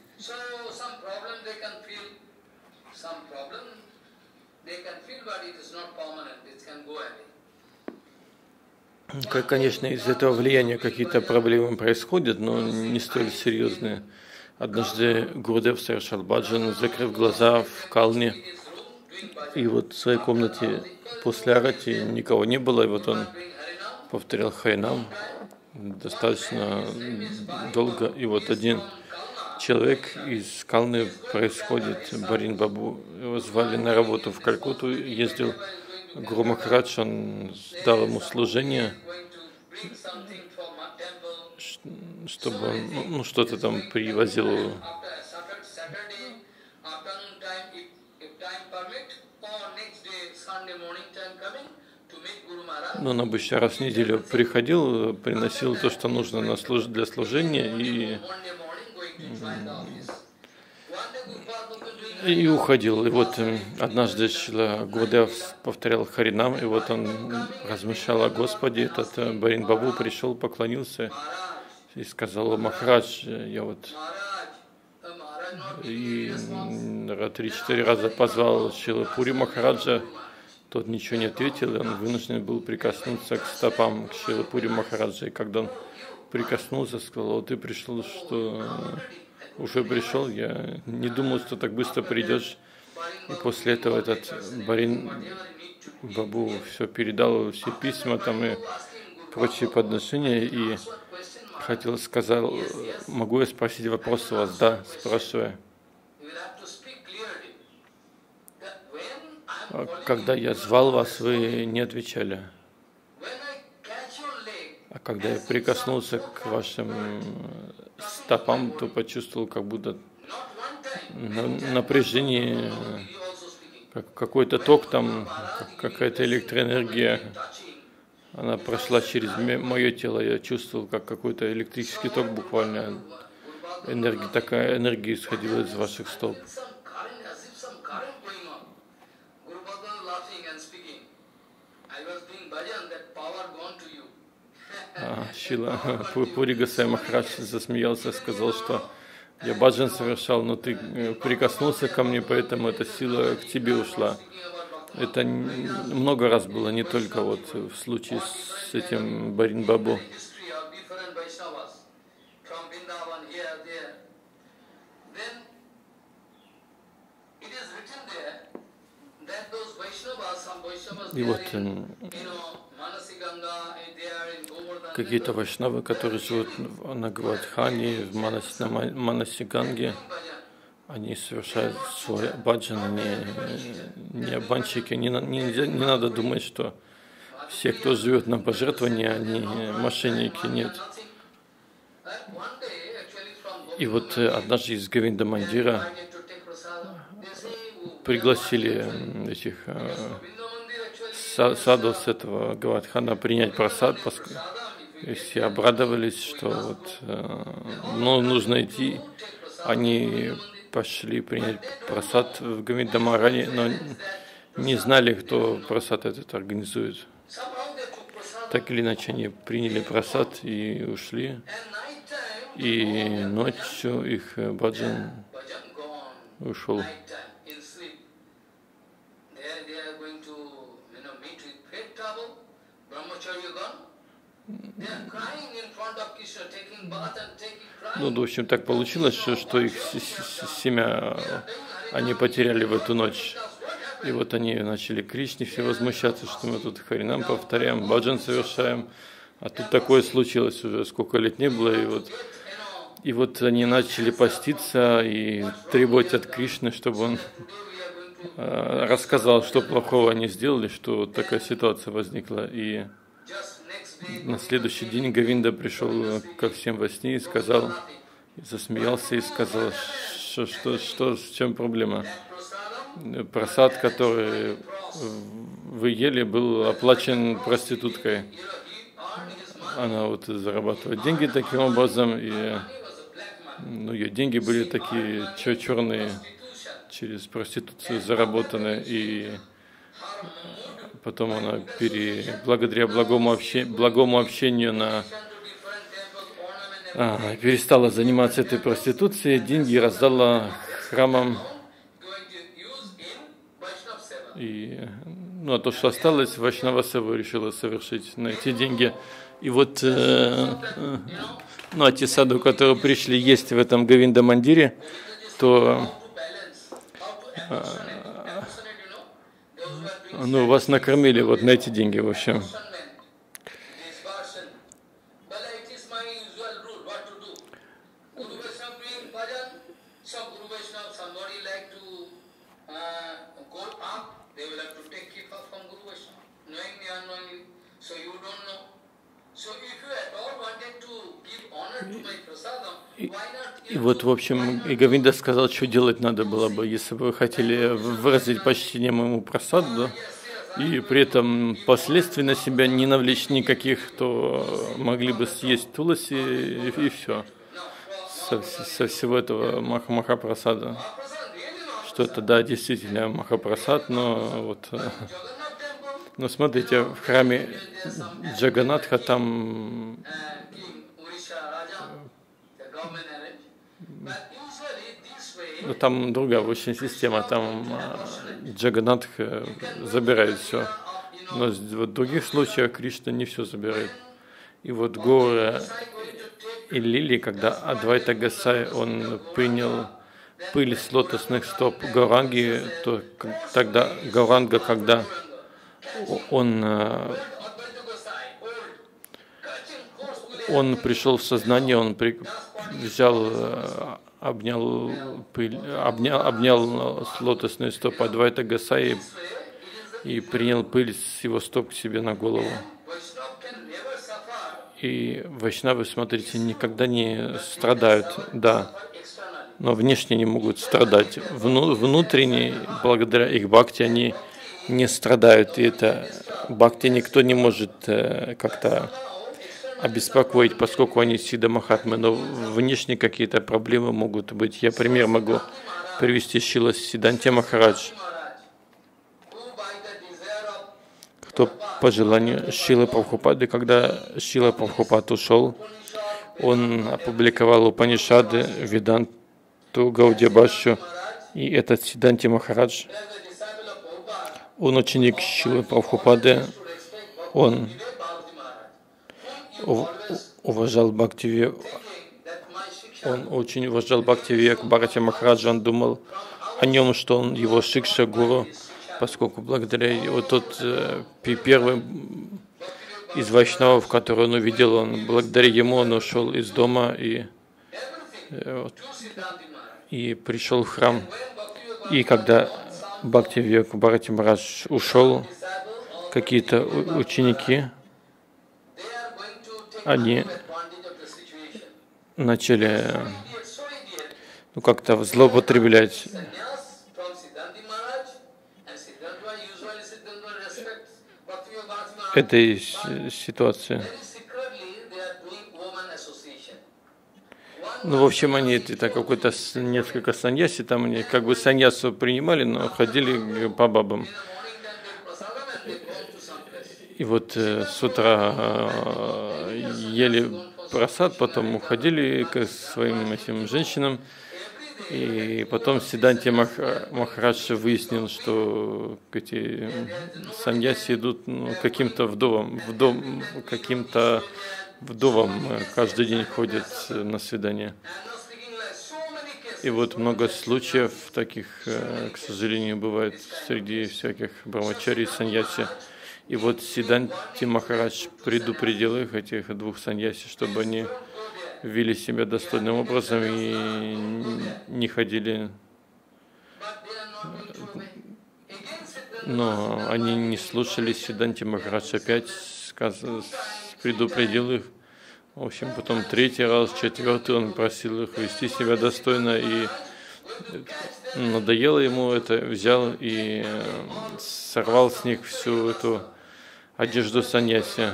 конечно, из этого влияния какие-то проблемы происходят, но не столь серьезные. Однажды Гурудев совершал баджан, закрыв глаза в калне, и вот в своей комнате после арати никого не было, и вот он повторял Харинам, достаточно долго. И вот один человек из Калны происходит, Барин Бабу, его звали на работу в Калькутту, ездил Гуру Махарадж, он дал ему служение, чтобы он ну, что-то там привозил. Но он обычно раз в неделю приходил, приносил то, что нужно на служ... для служения, и... и уходил. И вот однажды Шрила Гурудев повторял Харинам, и вот он размышлял о Господе. Этот Барин Бабу пришел, поклонился и сказал: Махарадж, я вот... И три-четыре раза позвал Шрилу Пури Махараджа. Тот ничего не ответил, и он вынужден был прикоснуться к стопам к Шриле Пури Махараджа. И когда он прикоснулся, сказал: ты пришел, что уже пришел, я не думал, что так быстро придешь. И после этого этот Барин Бабу все передал, все письма там и прочие подношения, и хотел сказать: могу я спросить вопрос у вас? Да, спрашиваю. Когда я звал вас, вы не отвечали. А когда я прикоснулся к вашим стопам, то почувствовал, как будто напряжение, как какой-то ток там, какая-то электроэнергия. Она прошла через мое тело, я чувствовал, как какой-то электрический ток буквально. Энергия, такая энергия исходила из ваших стоп. А, Шрила Пури Госвами Махарадж засмеялся, сказал, что я баджан совершал, но ты прикоснулся ко мне, поэтому эта сила к тебе ушла. Это много раз было, не только вот в случае с этим Барин Бабу. И вот какие-то вайшнавы, которые живут на Гавардхане, в Манаси, на Манаси-Ганге, они совершают свой баджан, они не обманщики, не, не, не надо думать, что все, кто живет на пожертвования, они мошенники, нет. И вот однажды из Говинда Мандира пригласили этих саду с этого Гавардхана принять прасад, и все обрадовались, что вот, ну, нужно идти. Они пошли принять прасад в Говинда Махараджи, но не знали, кто прасад этот организует. Так или иначе, они приняли прасад и ушли. И ночью их баджан ушел. Ну, в общем, так получилось, что, что их семя они потеряли в эту ночь. И вот они начали Кришне все возмущаться, что мы тут Харинам повторяем, баджан совершаем. А тут такое случилось уже, сколько лет не было. И вот, и вот они начали поститься и требовать от Кришны, чтобы он э, рассказал, что плохого они сделали, что вот такая ситуация возникла. И на следующий день Говинда пришел ко всем во сне и сказал, засмеялся и сказал, что, что, что в чем проблема. Прасад, который вы ели, был оплачен проституткой. Она вот зарабатывает деньги таким образом, и ну, ее деньги были такие черные, через проституцию заработаны, и потом она пере, благодаря благому, обще, благому общению на, а, перестала заниматься этой проституцией, деньги раздала храмам. И ну, а то, что осталось, Вайшнава Севу решила совершить на эти деньги. И вот э, э, ну, а те саду, которые пришли есть в этом Говинда Мандире, то э, ну, вас накормили вот на эти деньги, в общем. И, и вот, в общем, и Говинда сказал, что делать надо было бы, если бы вы хотели выразить почтение моему прасаду, и при этом последствий на себя не навлечь никаких, то могли бы съесть туласи и, и все. Со, со всего этого мах, махапрасада. Что это, да, действительно махапрасад, но вот... Но смотрите, в храме Джаганатха там... Ну, там другая очень система, там Джаганатх забирает все. Но в других случаях Кришна не все забирает. И вот Гора и Лили, когда Адвайта Гасай, он принял пыль с лотосных стоп Гауранги, то тогда Гауранга, когда он, он пришел в сознание, он при, взял, обнял, пыль, обнял, обнял с лотосной стоп Адвайта Гасай и принял пыль с его стоп к себе на голову. И вайшнавы, смотрите, никогда не страдают, да, но внешне не могут страдать. Вну, внутренне, благодаря их бхакти, они не страдают. И это бхакти никто не может э, как-то обеспокоить, поскольку они сида махатмы, но внешне какие-то проблемы могут быть. Я пример могу привести Шрила Сиддханти Махарадж. Кто по желанию Шрилы Прабхупады, когда Шрила Прабхупад ушел, он опубликовал Упанишады, Веданту, Гаудия Бхашью, и этот Сиддханти Махарадж, он ученик Шрилы Прабхупады, он уважал Бхактиве, он очень уважал Бхактиве Бхарати Махараджа, он думал о нем, что он его шикша гуру, поскольку благодаря его тот э, первый из вайшнавов, который он увидел, он благодаря ему он ушел из дома и, э, вот, и пришел в храм. И когда Бхактивек Бхарати Махарадж ушел, какие-то ученики, они начали ну, как-то злоупотреблять этой ситуации. Ну, в общем, они это какой-то несколько саньяси, там они как бы саньясу принимали, но ходили по бабам. И вот э, с утра э, ели прасад, потом уходили к своим этим женщинам. И потом Сиддханти Махарадж выяснил, что эти саньяси идут ну, каким-то вдовам, вдов, каким-то вдовам каждый день ходят на свидание. И вот много случаев таких, к сожалению, бывает среди всяких брамачари, саньяси. И вот Сиддханти Махарадж предупредил их, этих двух саньяси, чтобы они вели себя достойным образом и не ходили. Но они не слушали. Сиддханти Махарадж опять сказ... предупредил их. В общем, потом третий раз, четвертый он просил их вести себя достойно, и надоело ему это, взял и сорвал с них всю эту одежду саньяси.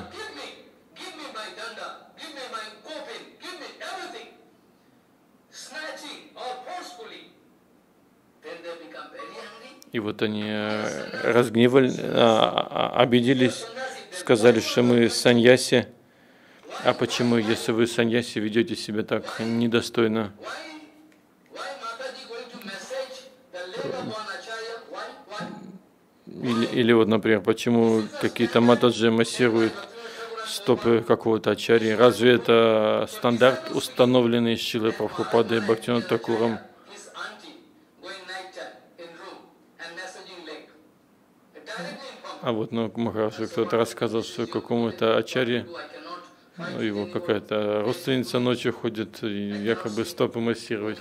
И вот они разгневали, обиделись, сказали, что мы саньяси. А почему, если вы саньяси, ведете себя так недостойно? Или, или вот, например, почему какие-то матаджи массируют стопы какого-то ачарьи? Разве это стандарт, установленный Шрилой Прабхупадой и Бхактивинодом Такуром? А вот, ну, Махарадж, кто-то рассказывал, что какому-то ачарье ну, его какая-то родственница ночью ходит, и якобы стопы массировать.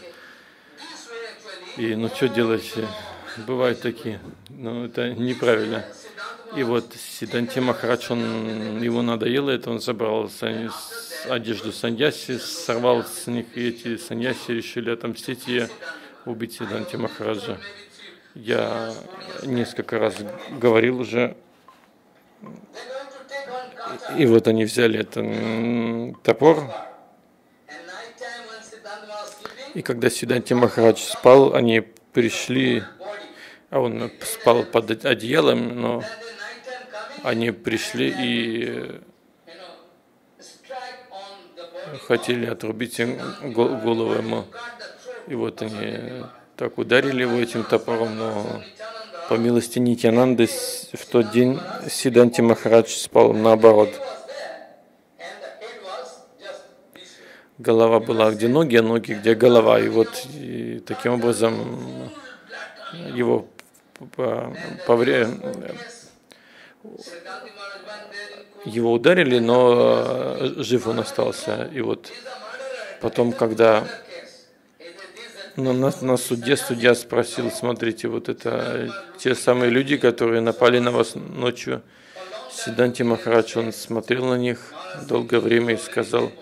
И ну что делать? Бывают такие, но это неправильно. И вот Сиданти Махарадж, он, его надоело это, он забрал одежду саньяси, сорвал с них, и эти саньяси решили отомстить и убить Сиданти Махараджа. Я несколько раз говорил уже, и вот они взяли этот топор, и когда Сиданти Махарадж спал, они пришли, а он спал под одеялом, но они пришли и хотели отрубить голову ему. И вот они так ударили его этим топором, но по милости Нитьянанды в тот день Сиданти Махарадж спал наоборот. Голова была где ноги, а ноги где голова. И вот и таким образом его повре... его ударили, но жив он остался. И вот потом, когда на, на, на суде судья спросил, смотрите, вот это те самые люди, которые напали на вас ночью. Сиданти Махарадж, он смотрел на них долгое время и сказал,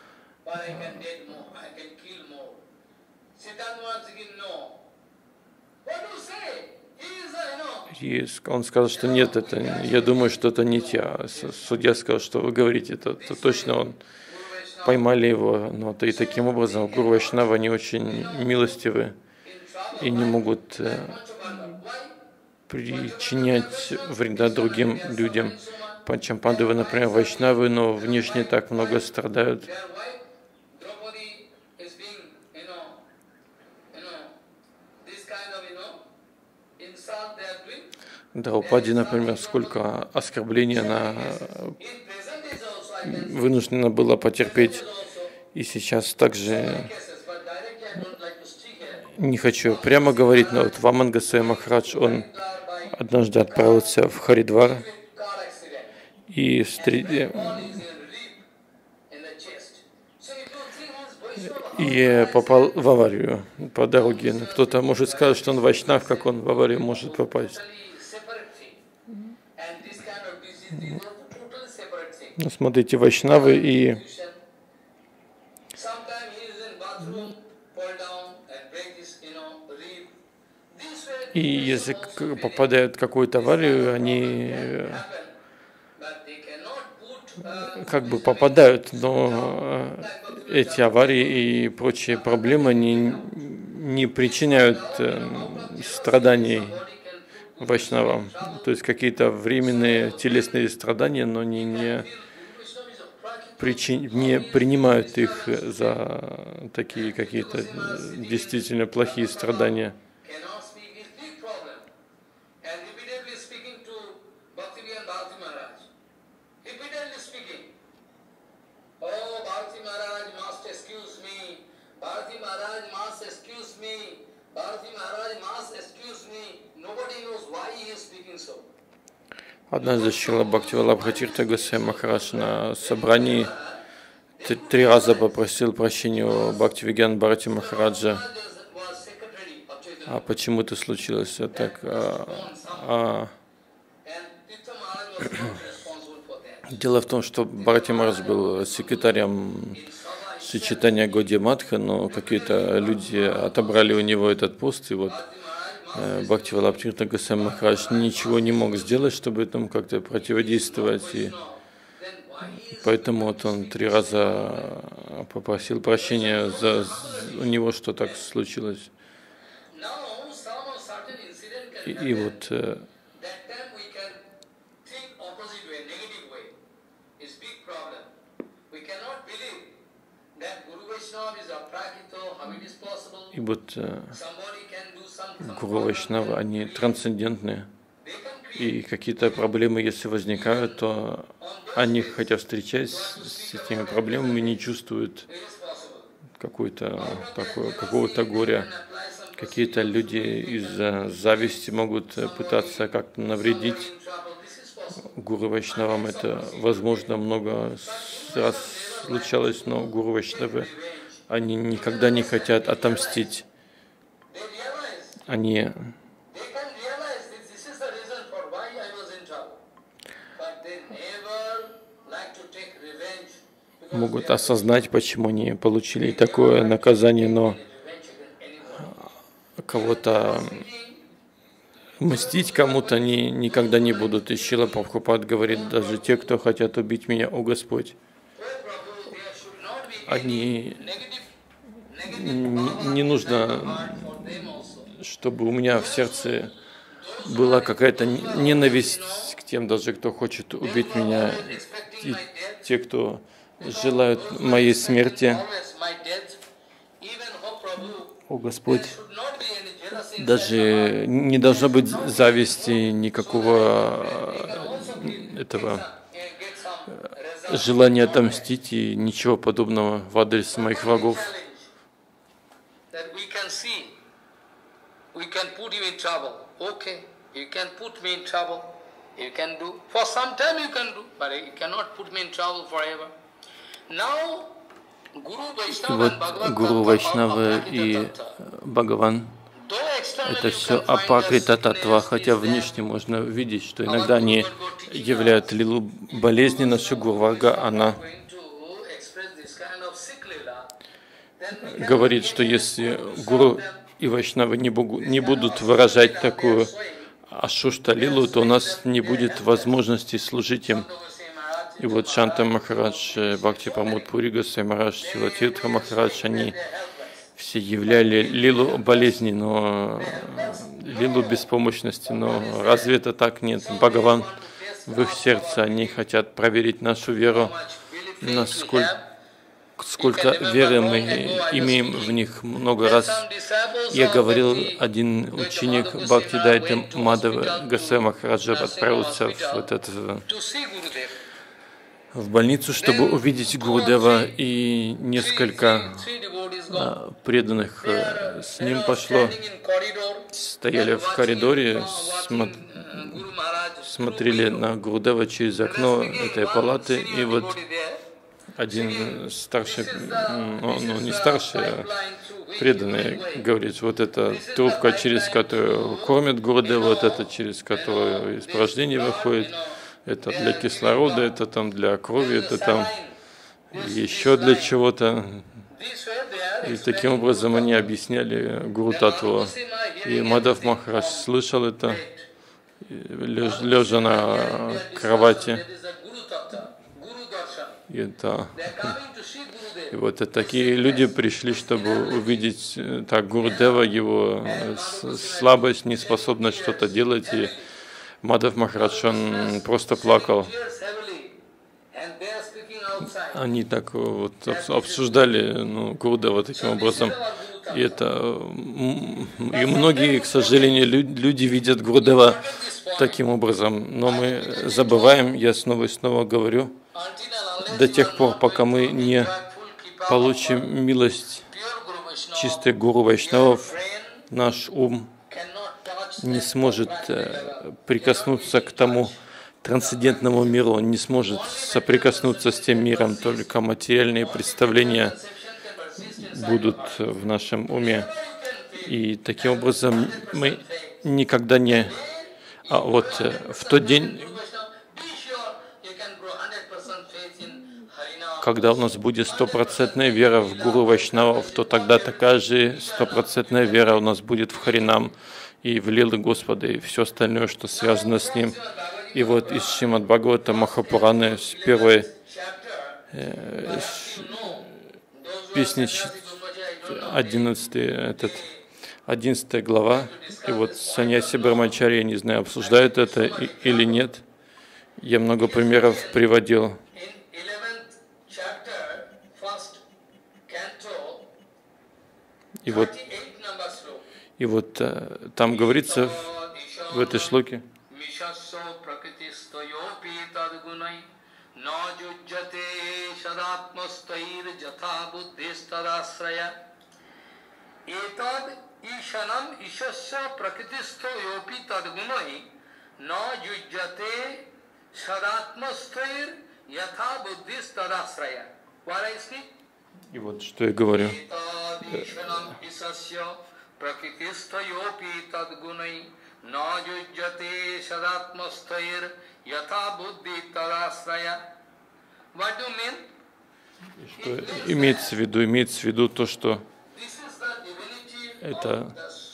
и он сказал, что нет, это, я думаю, что это не те. Судья сказал, что вы говорите, это, это точно он. Поймали его, но и таким образом Гуру Вайшнава, они очень милостивы и не могут причинять вреда другим людям. Панчампандавы, например, Вайшнавы, но внешне так много страдают. Драупади, например, сколько оскорблений она вынуждена была потерпеть. И сейчас также не хочу прямо говорить, но вот Ваман Госвами Махарадж, он однажды отправился в Харидвар и встретил и попал в аварию по дороге. Кто-то может сказать, что он вайшнав, как он в аварию может попасть. Ну, смотрите, вайшнавы и и если попадают в какую-то аварию, они как бы попадают, но эти аварии и прочие проблемы не, не причиняют страданий вайшнавам. То есть какие-то временные телесные страдания, но не, не, причин, не принимают их за такие какие-то действительно плохие страдания. Однажды Шрила Бхактивалабха Тиртха Госвами Махарадж на собрании три раза попросил прощения у Бхактивигьяна Бхарати Махараджа. А почему это случилось? Так, а, а... Дело в том, что Бхарати Махарадж был секретарем Шри-Чайтанья Гаудия Матха, но какие-то люди отобрали у него этот пост, и вот Бхактивалабха Тиртха Госвами Махарадж ничего не мог сделать, чтобы этому как-то противодействовать, и поэтому вот он три раза попросил прощения за у него, что так случилось. И, и вот и вот Гуру Вайшнава, они трансцендентные, и какие-то проблемы, если возникают, то они, хотя встречаясь с этими проблемами, не чувствуют какой-то такой, какого-то горя. Какие-то люди из-за зависти могут пытаться как-то навредить Гуру Вайшнавам. Это возможно много раз случалось, но гуру Вайшнавы, они никогда не хотят отомстить. Они могут осознать, почему они получили такое наказание, но кого-то мстить кому-то они никогда не будут. И Шрила Прабхупад говорит, даже те, кто хотят убить меня, о Господь, они не, не нужно, чтобы у меня в сердце была какая-то ненависть к тем, даже кто хочет убить меня, и те, кто желают моей смерти. О Господь, даже не должно быть зависти, никакого этого желания отомстить и ничего подобного в адрес моих врагов. И вот Гуру Вайшнавы и Бхагаван — это все апакрита татва, хотя внешне можно видеть, что иногда они являют лилу болезни. Наша Гурварга, она говорит, что если Гуру и Вайшнавы не будут выражать такую ашушта лилу, то у нас не будет возможности служить им. И вот Шанта Махарадж, Бхакти Прамод Пури Госвами Махарадж, Шилатиртха Махарадж, они все являли лилу болезни, но лилу беспомощности. Но разве это так? Нет. Бхагаван в их сердце, они хотят проверить нашу веру, насколько сколько веры мы имеем в них. Много раз я говорил, один ученик Бхактидайты Мадхава Госвами Махараджа отправился в вот этот в больницу, чтобы увидеть Гурудева, и несколько а, преданных а, с ним пошло, стояли в коридоре, смо смотрели на Гурудева через окно этой палаты, и вот один старший, ну, ну не старший, а преданный говорит, вот эта трубка, через которую кормят Гурудева, вот это, через которую испражнение выходит, это для кислорода, это там для крови, это там еще для чего-то. И таким образом они объясняли Гуру Татву. И Мадхав Махарадж слышал это, лежа на кровати. И, это, и вот и такие люди пришли, чтобы увидеть так Гурудева, его слабость, неспособность что-то делать. И Мадхав Махарадж, он просто плакал. Они так вот обсуждали ну, Гурудева таким образом. И это и многие, к сожалению, люди видят Гурудева таким образом. Но мы забываем, я снова и снова говорю, до тех пор, пока мы не получим милость чистой Гуру Вайшнавов, наш ум не сможет прикоснуться к тому трансцендентному миру, он не сможет соприкоснуться с тем миром, только материальные представления будут в нашем уме. И таким образом мы никогда не... А вот в тот день, когда у нас будет стопроцентная вера в Гуру Вайшнавов, то тогда такая же стопроцентная вера у нас будет в Харинам и в лилы Господа, и все остальное, что связано с ним. И вот из Шримад Бхагавата Махапураны, с первой э, песни, одиннадцатая, этот, одиннадцатая глава, и вот Саньяси Брамачари, я не знаю, обсуждают это и, или нет. Я много примеров приводил. И вот, и вот там говорится в этой шлоке, Yatha buddhis tadasraya. What I speak? И вот что я говорю. Etadishanam isasya prakitistayopi tadgunai na yujyate sadatmasthair yatha buddhi tadasraya. What do you mean? Что имеется в виду? Имеется в виду то, что это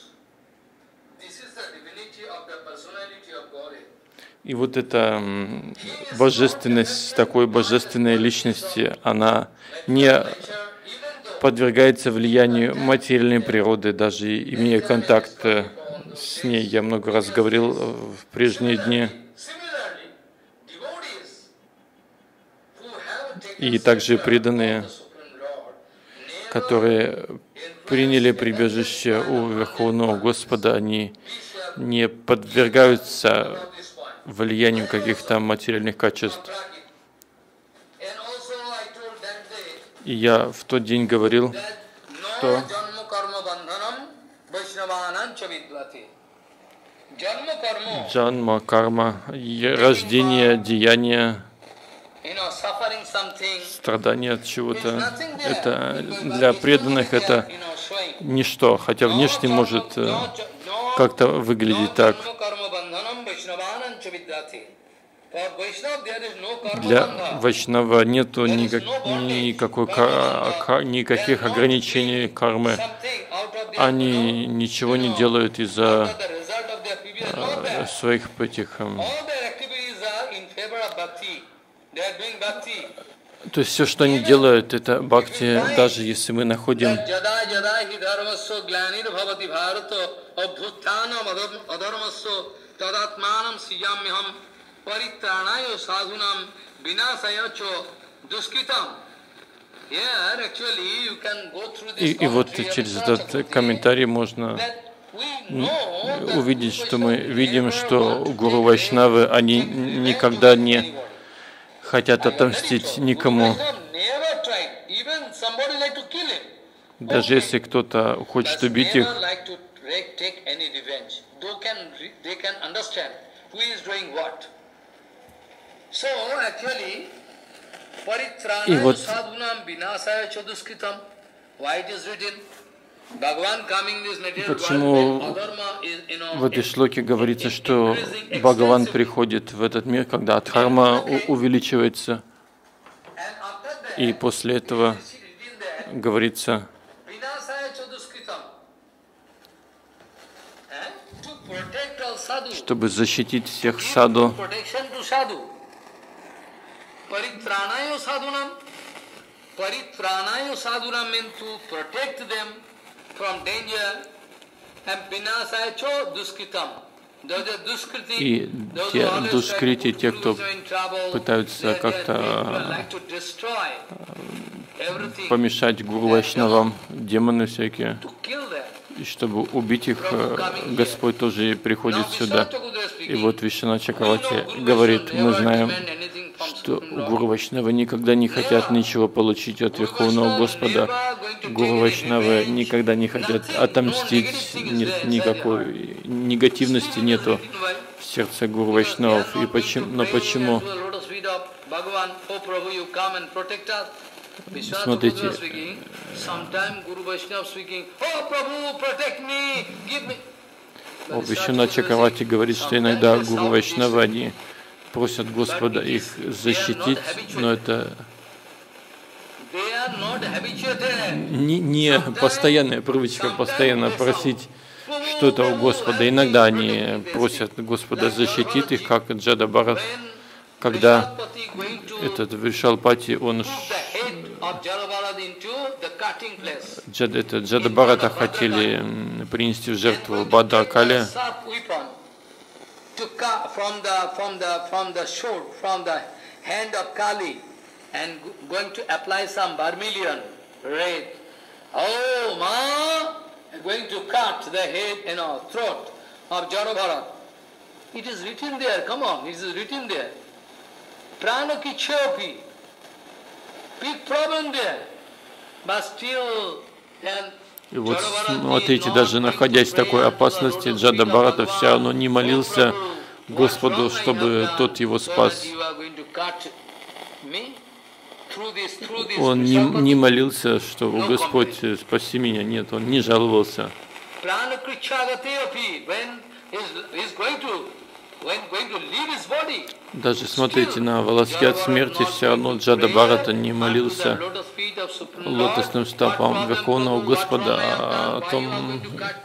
и вот эта божественность такой божественной личности, она не подвергается влиянию материальной природы, даже имея контакт с ней. Я много раз говорил в прежние дни. И также преданные, которые приняли прибежище у Верховного Господа, они не подвергаются влиянию каких-то материальных качеств. И я в тот день говорил, что джанма, карма, рождение, деяние, страдание от чего-то, это для преданных это ничто, хотя внешне может как-то выглядеть так. Для Вайшнава нету никак, никакой, никаких ограничений кармы. Они ничего не делают из-за своих этих. То есть все, что они делают, это бхакти, даже если мы находим и, и вот через этот комментарий можно увидеть, что мы видим, что гуру Вайшнавы, они никогда не хотят отомстить никому. Даже если кто-то хочет убить их, и вот почему в этой шлоке говорится, что Бхагаван приходит в этот мир, когда адхарма увеличивается, и после этого говорится, чтобы защитить всех саду. Paritranayo sadhunam means to protect them from danger, and vinasayacho duskritam. И те душкрити, те, кто пытаются как-то помешать гуру Вайшнавам, демоны всякие, и чтобы убить их, Господь тоже приходит сюда. И вот Вишванат Чакраварти говорит, мы знаем, что гуру Вайшнавы никогда не хотят ничего получить от Верховного Господа. Гуру Вайшнавы никогда не хотят отомстить, нет никакой негативности нету в сердце гуру Вайшнавов. И почему, но почему? Смотрите, о, Вишванат Чакраварти говорит, что иногда гуру Вайшнавы, они просят Господа их защитить, но это не, не постоянная привычка, постоянно просить что-то у Господа. Иногда они просят Господа защитить их, как Джада Бхарат, когда этот Вишалпати, он Джад, это Джада Бхарата хотели принести в жертву Бхадракали. To cut from the from the from the sword from the hand of Kali and going to apply some vermilion red. Oh ma, going to cut the head, you know, throat of Jarabharat. It is written there. Come on, it is written there. Prano ki chopi. Big problem there, but still then. И вот смотрите, даже находясь в такой опасности, Джада Бхарата все равно не молился Господу, чтобы тот его спас. Он не, не молился, что «О Господь, спаси меня». Нет, он не жаловался. Даже смотрите, на волоске от смерти все равно Джада Бхарата не молился лотосным стопам Верховного Господа о том,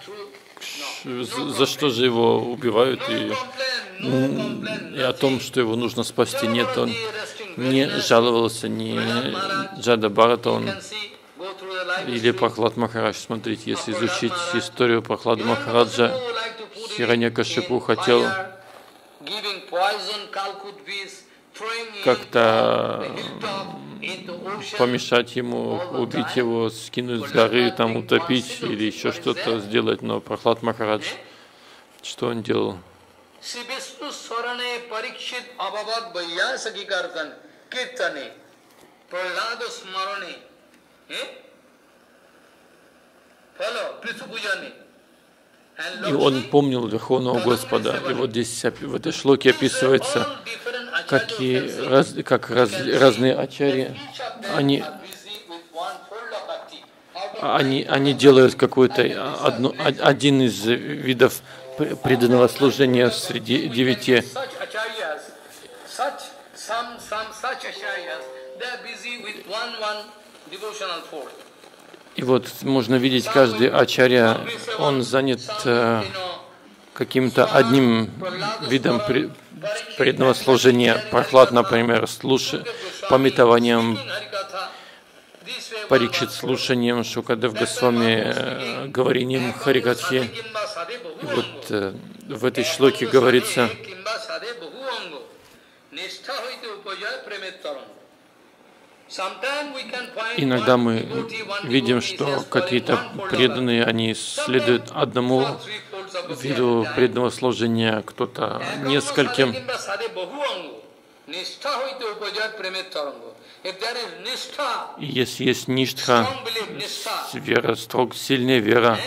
за что же его убивают, и, и о том, что его нужно спасти. Нет, он не жаловался, не Джада Бхарата, он или Прахлад Махарадж. Смотрите, если изучить историю Прахлада Махараджа, Хираньякашипу хотел как-то помешать ему, убить его, скинуть с горы, там утопить или еще что-то сделать, но Прахлад Махарадж, что он делал? И он помнил Верховного Господа. И вот здесь в этой шлоке описывается, какие, раз, как раз, разные ачарьи, они, они, они делают какой-то одну, один из видов преданного служения среди девяти. И вот можно видеть, каждый ачарья, он занят э, каким-то одним видом преданного служения. Прахлад, например, слуш... памятованием, Парикшит слушанием, Шукадев Госвами э, говорением Харикатхи. И вот э, в этой шлоке говорится: иногда мы видим, что какие-то преданные, они следуют одному виду преданного служения, кто-то нескольким. И если есть ништха, вера, строг, сильная вера,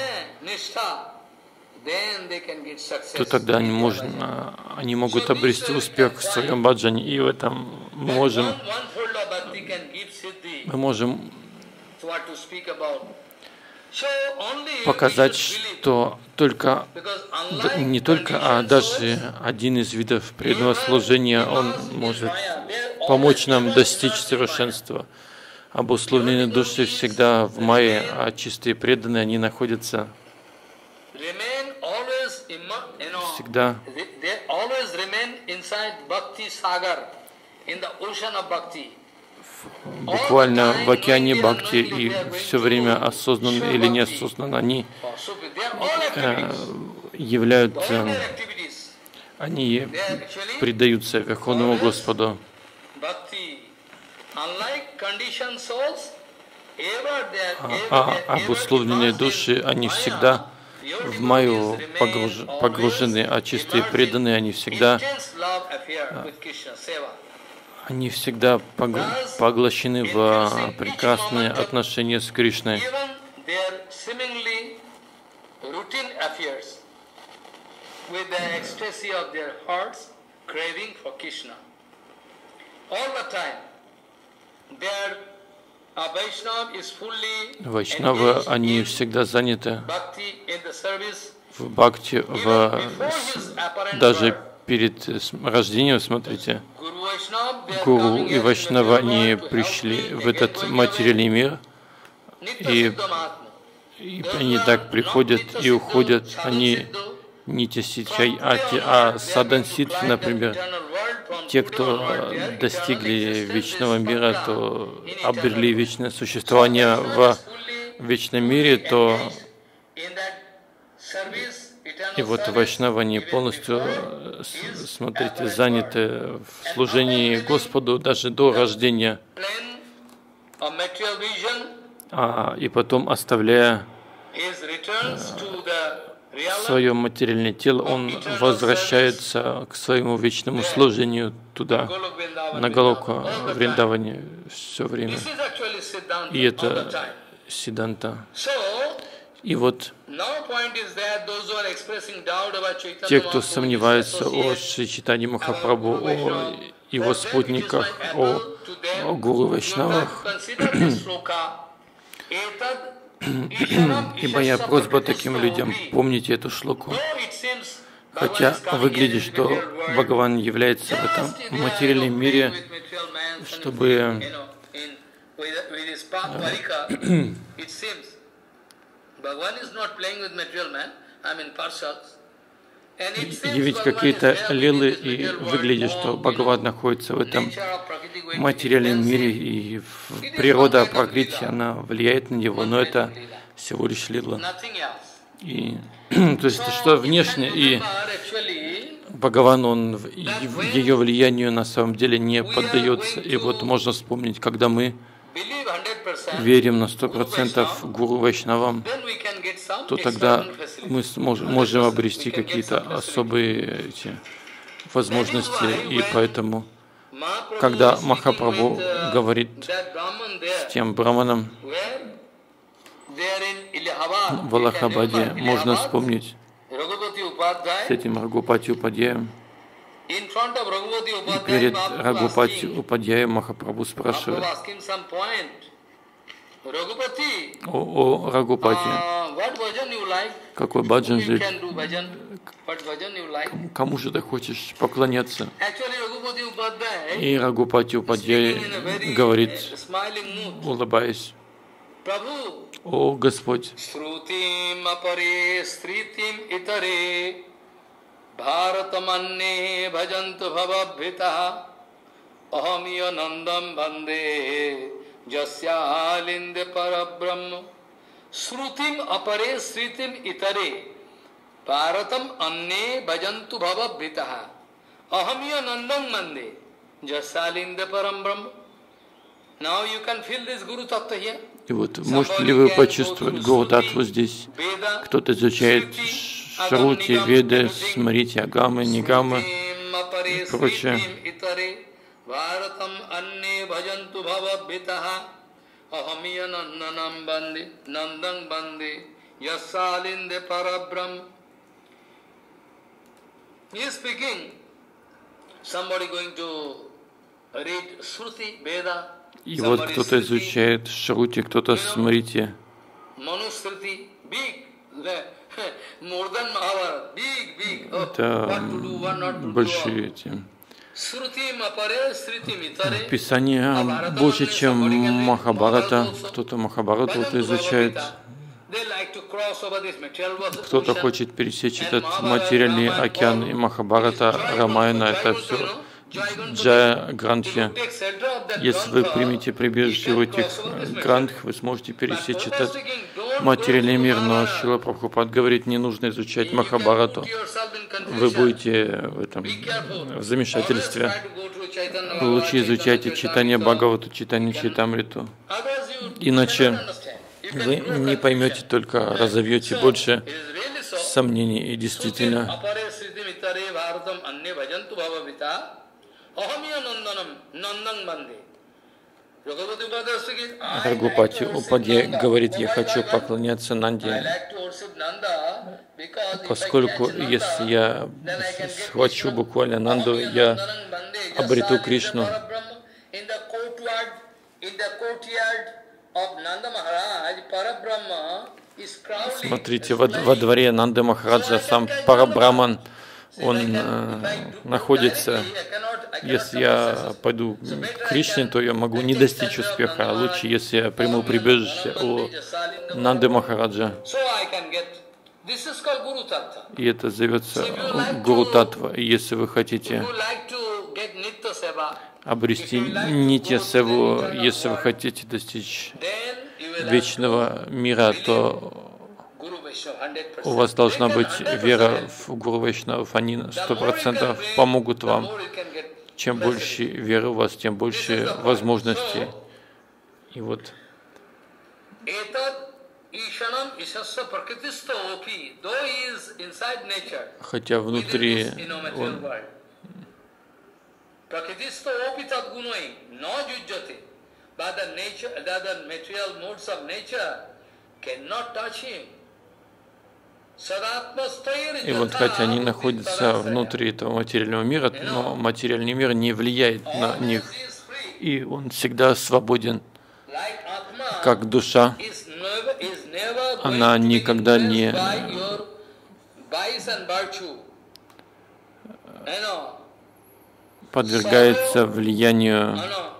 то тогда они, можно, они могут обрести успех в своем баджане. И в этом мы можем, мы можем показать, что только, не только, а даже один из видов преданного служения, он может помочь нам достичь совершенства. Обусловленные души всегда в майе, а чистые преданные, они находятся всегда буквально в океане бхакти, и все время осознанно или неосознанно они э, являются, они предаются Верховному Господу. А, а обусловленные души, они всегда в майю погруж, погружены, а чистые преданные, они всегда они всегда поглощены в прекрасные отношения с Кришной. Вайшнавы, они всегда заняты в бхакти, в, даже перед рождением, смотрите, Гуру и Вайшнава, они пришли в этот материальный мир, и, и они так приходят и уходят, они нитя ситхи, а, а садан ситхи, например, те, кто достигли вечного мира, то обрели вечное существование в вечном мире, то и вот вайшнавы, они полностью, смотрите, заняты в служении Господу даже до рождения, а, и потом, оставляя свое материальное тело, он возвращается к своему вечному служению туда, на Галока, в Вриндаване все время. И это Сиддханта. И вот те, кто сомневается о Шри Чайтанье Махапрабху, о его спутниках, о о гуру Вайшнавах. И моя просьба таким людям, помните эту шлоку. Хотя выглядит, что Бхагаван является в этом материальном мире, чтобы явить какие-то лилы, и выглядит, что Бхагаван находится в этом материальном мире, и природа Пракрити, она влияет на него, но это всего лишь лила. И, то есть, что внешне, и Бхагаван, он ее влиянию на самом деле не поддается. И вот можно вспомнить, когда мы верим на сто процентов Гуру Вайшнавам, то тогда мы сможем, можем обрести какие-то особые эти возможности. И поэтому, когда Махапрабху говорит с тем браманом в Аллахабаде, можно вспомнить с этим Рагупати Упадьяем. И перед Рагупати Упадьяем Махапрабху спрашивает: О, о Рагупати, какой баджан жить? Кому же ты хочешь поклоняться? И Рагупати Упадьяй говорит, улыбаясь: О Господь, Bharatamanye bhajantu bhavabhita ahamiya nandam bande jasya alinde parabrahma srutim apare sritim itare bharatam anne bhajantu bhavabhita ahamiya nandam bande jasya alinde parabrahma. Now you can feel this Guru Tattva here. И вот можете ли вы почувствовать Гуру Таттву здесь? Кто-то изучает Шрути, Веды, Смрити, Агамы, Нигамы и прочее. И вот кто-то изучает Шрути, кто-то Смрити. Это большие эти писания больше, чем Махабхарата. Кто-то Махабхарату вот изучает, кто-то хочет пересечь этот материальный океан, и Махабхарата, Рамаяна, это все Джая Грантхи. Если вы примете прибежище в этих грантх, вы сможете пересечь этот материальный мир. Но Шрила Прабхупад говорит, не нужно изучать Махабхарату. Вы будете в этом в замешательстве. Лучше изучайте читание Бхагавату, читание Чайтамриту. Иначе вы не поймете, только разовьете больше сомнений. И действительно, Рагупати Упадьяй говорит, я хочу поклоняться Нанде, поскольку если я схвачу буквально Нанду, я обрету Кришну. Смотрите, во, во дворе Нанды Махараджа сам Парабраман, он э, находится. Если я пойду к Кришне, то я могу не достичь успеха. А лучше, если я приму прибежище у Нанды Махараджа. И это зовется Гуру Таттва. И если вы хотите обрести нитья севу, если вы хотите достичь вечного мира, то у вас должна быть вера в Гуру Вайшнавов. Они сто процентов помогут вам. Чем больше веры у вас, тем больше возможностей. И вот хотя внутри он и вот хотя они находятся внутри этого материального мира, но материальный мир не влияет на них. и он всегда свободен. Как душа, она никогда не подвергается влиянию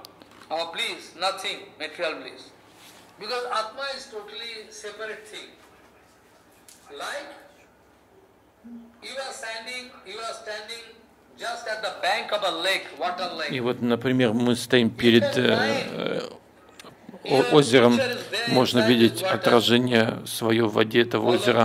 И вот, например, мы стоим перед э, озером, можно видеть отражение свое в воде этого озера.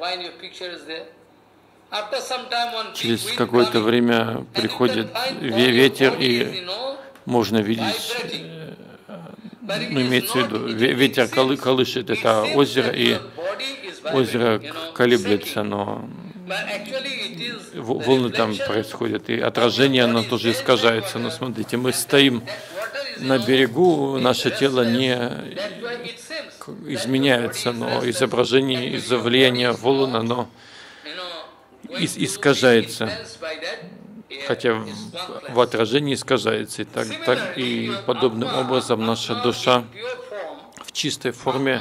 Через какое-то время приходит ветер, и можно видеть, ну, имеется в виду, ветер колы, колышет это озеро, и озеро колеблется, но волны там происходят, и отражение, оно тоже искажается. Но смотрите, мы стоим на берегу, наше тело не изменяется, но изображение из-за влияния волн, оно искажается, хотя в, в отражении искажается. И, так, так, и подобным образом наша душа в чистой форме,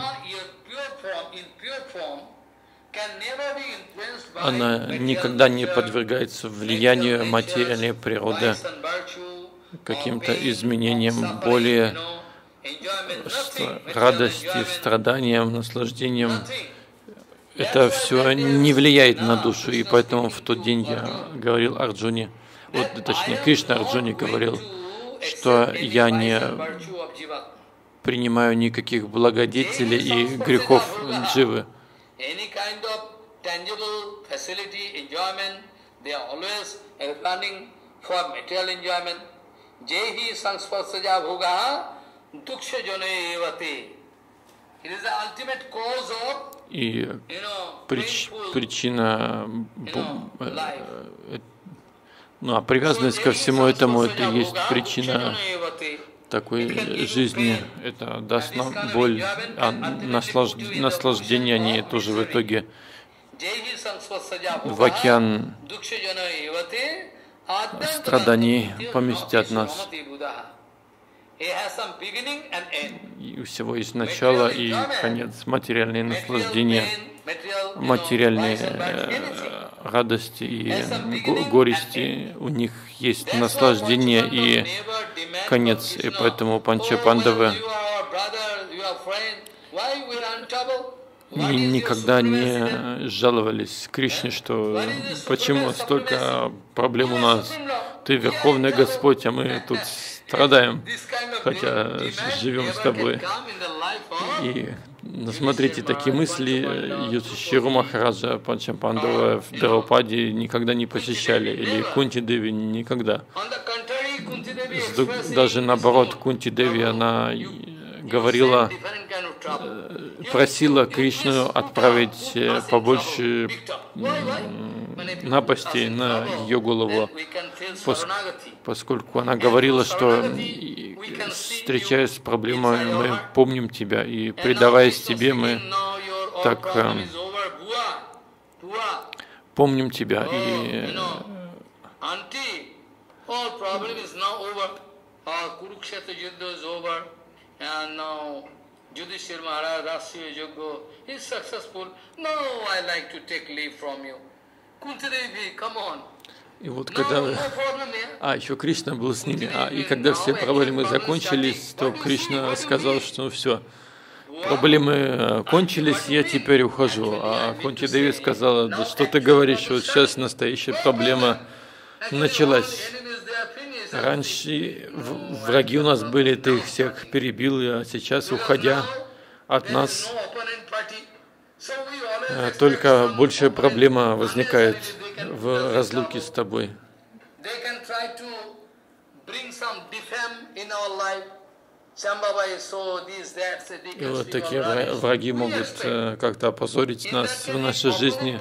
она никогда не подвергается влиянию материальной природы, каким-то изменениям, боли, радости, страданиям, наслаждениям. Это все не влияет на душу, и поэтому в тот день я говорил Арджуне, вот, точнее, Кришна Арджуне говорил, что я не принимаю никаких благодетелей и грехов дживы. И прич, причина, ну, а привязанность ко всему этому, это и есть причина такой жизни. Это даст нам боль, а наслаж, наслаждение они тоже в итоге в океан страданий поместят нас. И у всего есть начало и конец. Материальные наслаждения, материальные радости и горести, у них есть наслаждение и конец. И поэтому Панчапандавы никогда не жаловались Кришне, что почему столько проблем у нас. Ты Верховный Господь, а мы тут страдаем, хотя живем с тобой. И ну, смотрите, такие мысли Юдхишthira Махараджа, Панчапандава в Драупади никогда не посещали, или Кунти Деви никогда. Даже наоборот, Кунти Деви, она говорила, просила Кришну отправить побольше напастей на ее голову, поскольку она говорила, что, встречаясь с проблемой, мы помним тебя, и предаваясь тебе, мы так э, помним тебя. И Yudhishthira Maharaj, Rashtriya Yajna, he is successful. No, I like to take leave from you. Kunti Devi, come on. И вот когда... А, еще Кришна был с ними. А, и когда все проблемы закончились, то Кришна сказал, что все, проблемы кончились, я теперь ухожу. А Кунти Деви сказала, да что ты говоришь, вот сейчас настоящая проблема началась. Раньше враги у нас были, ты их всех перебил, а сейчас, уходя от нас, только большая проблема возникает в разлуке с тобой. И вот такие враги могут как-то опозорить нас в нашей жизни.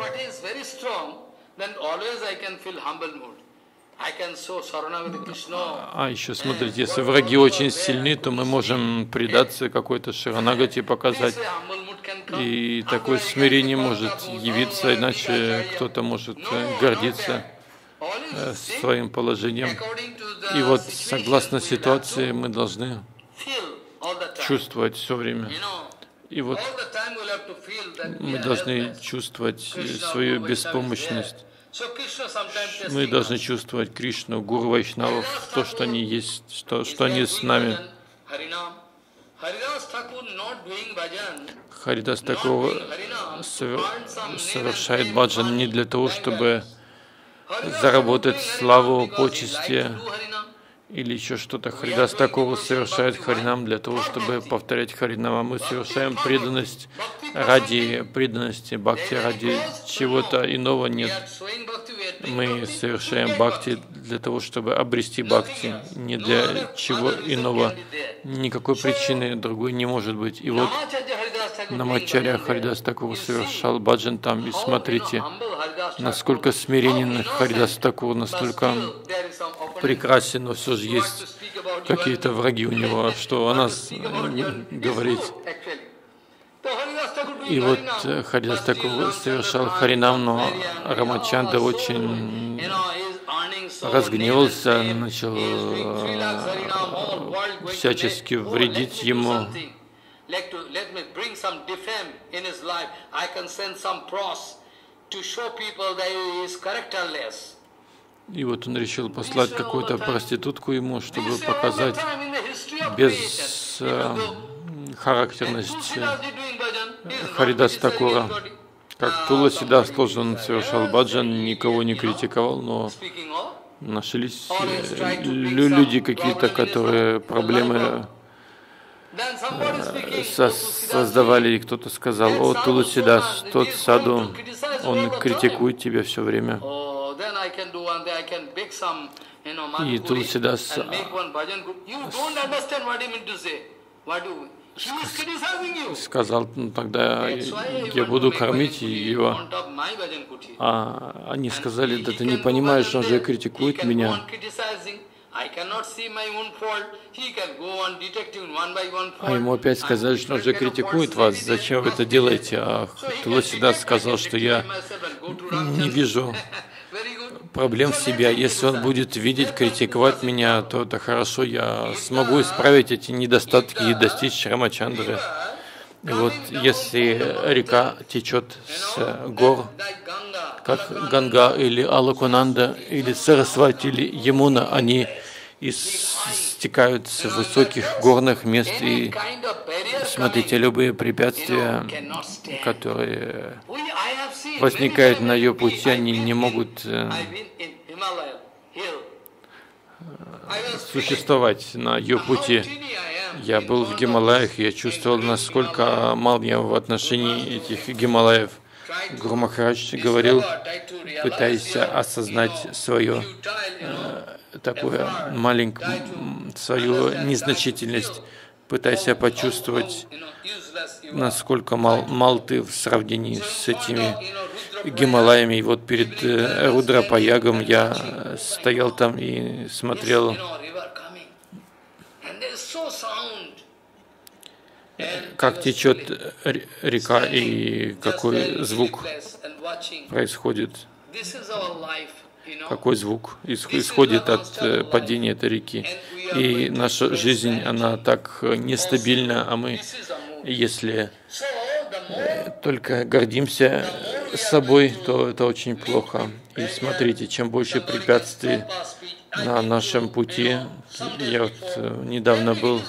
А еще смотрите, если враги очень сильны, то мы можем предаться какой-то шаранагати показать, и такое смирение может явиться, иначе кто-то может гордиться своим положением. И вот, согласно ситуации, мы должны чувствовать все время. И вот мы должны чувствовать свою беспомощность. Мы должны чувствовать Кришну, Гуру Вайшнавов, то, что они есть, что, что они с нами. Харидас Такур совершает баджан не для того, чтобы заработать славу, почести или еще что-то. Харидас Такур совершает харинам для того, чтобы повторять харинам. А мы совершаем преданность ради преданности, бхакти ради чего-то иного нет. Мы совершаем бхакти для того, чтобы обрести бхакти, не для чего иного. Никакой причины другой не может быть. И вот Намачарья Харидас Такур совершал баджан там. И смотрите, насколько смиренен Харидас Такур, настолько прекрасен, но все же есть какие-то враги у него, что о нас говорить. И вот Харидас Такур совершал харинам, но Рамачандра очень разгневался, начал всячески вредить ему. И вот он решил послать какую-то проститутку ему, чтобы показать без э, характерность Харидас Такура. Как Туласидас тоже он совершал баджан, никого не критиковал, но нашлись э, люди какие-то, которые проблемы э, со создавали, и кто-то сказал: о, Туласидас, тот саду, он критикует тебя все время. И Туласидас сказал: ну, тогда я буду кормить его. А они сказали: да ты не понимаешь, он же критикует меня. А ему опять сказали, что он же критикует вас, зачем вы это делаете? А Туласидас сказал, что я не вижу проблем в себе. Если он будет видеть, критиковать меня, то это хорошо, я смогу исправить эти недостатки и достичь Рамачандры. И вот если река течет с гор, как Ганга или Алакунанда, или Сарасвати, или Ямуна, они стекают с высоких горных мест, и смотрите, любые препятствия, которые возникают на ее пути, они не могут существовать на ее пути. Я был в Гималаях, и я чувствовал, насколько мал я в отношении этих Гималаев. Гуру Махарадж говорил: пытайся осознать свое такое маленькое, свою незначительность, пытайся почувствовать, насколько мал, мал ты в сравнении с этими Гималаями. И вот перед Рудрапаягом я стоял там и смотрел, как течет река и какой звук происходит. Какой звук исходит от падения этой реки. И наша жизнь, она так нестабильна, а мы, если только гордимся собой, то это очень плохо. И смотрите, чем больше препятствий на нашем пути, я вот недавно был,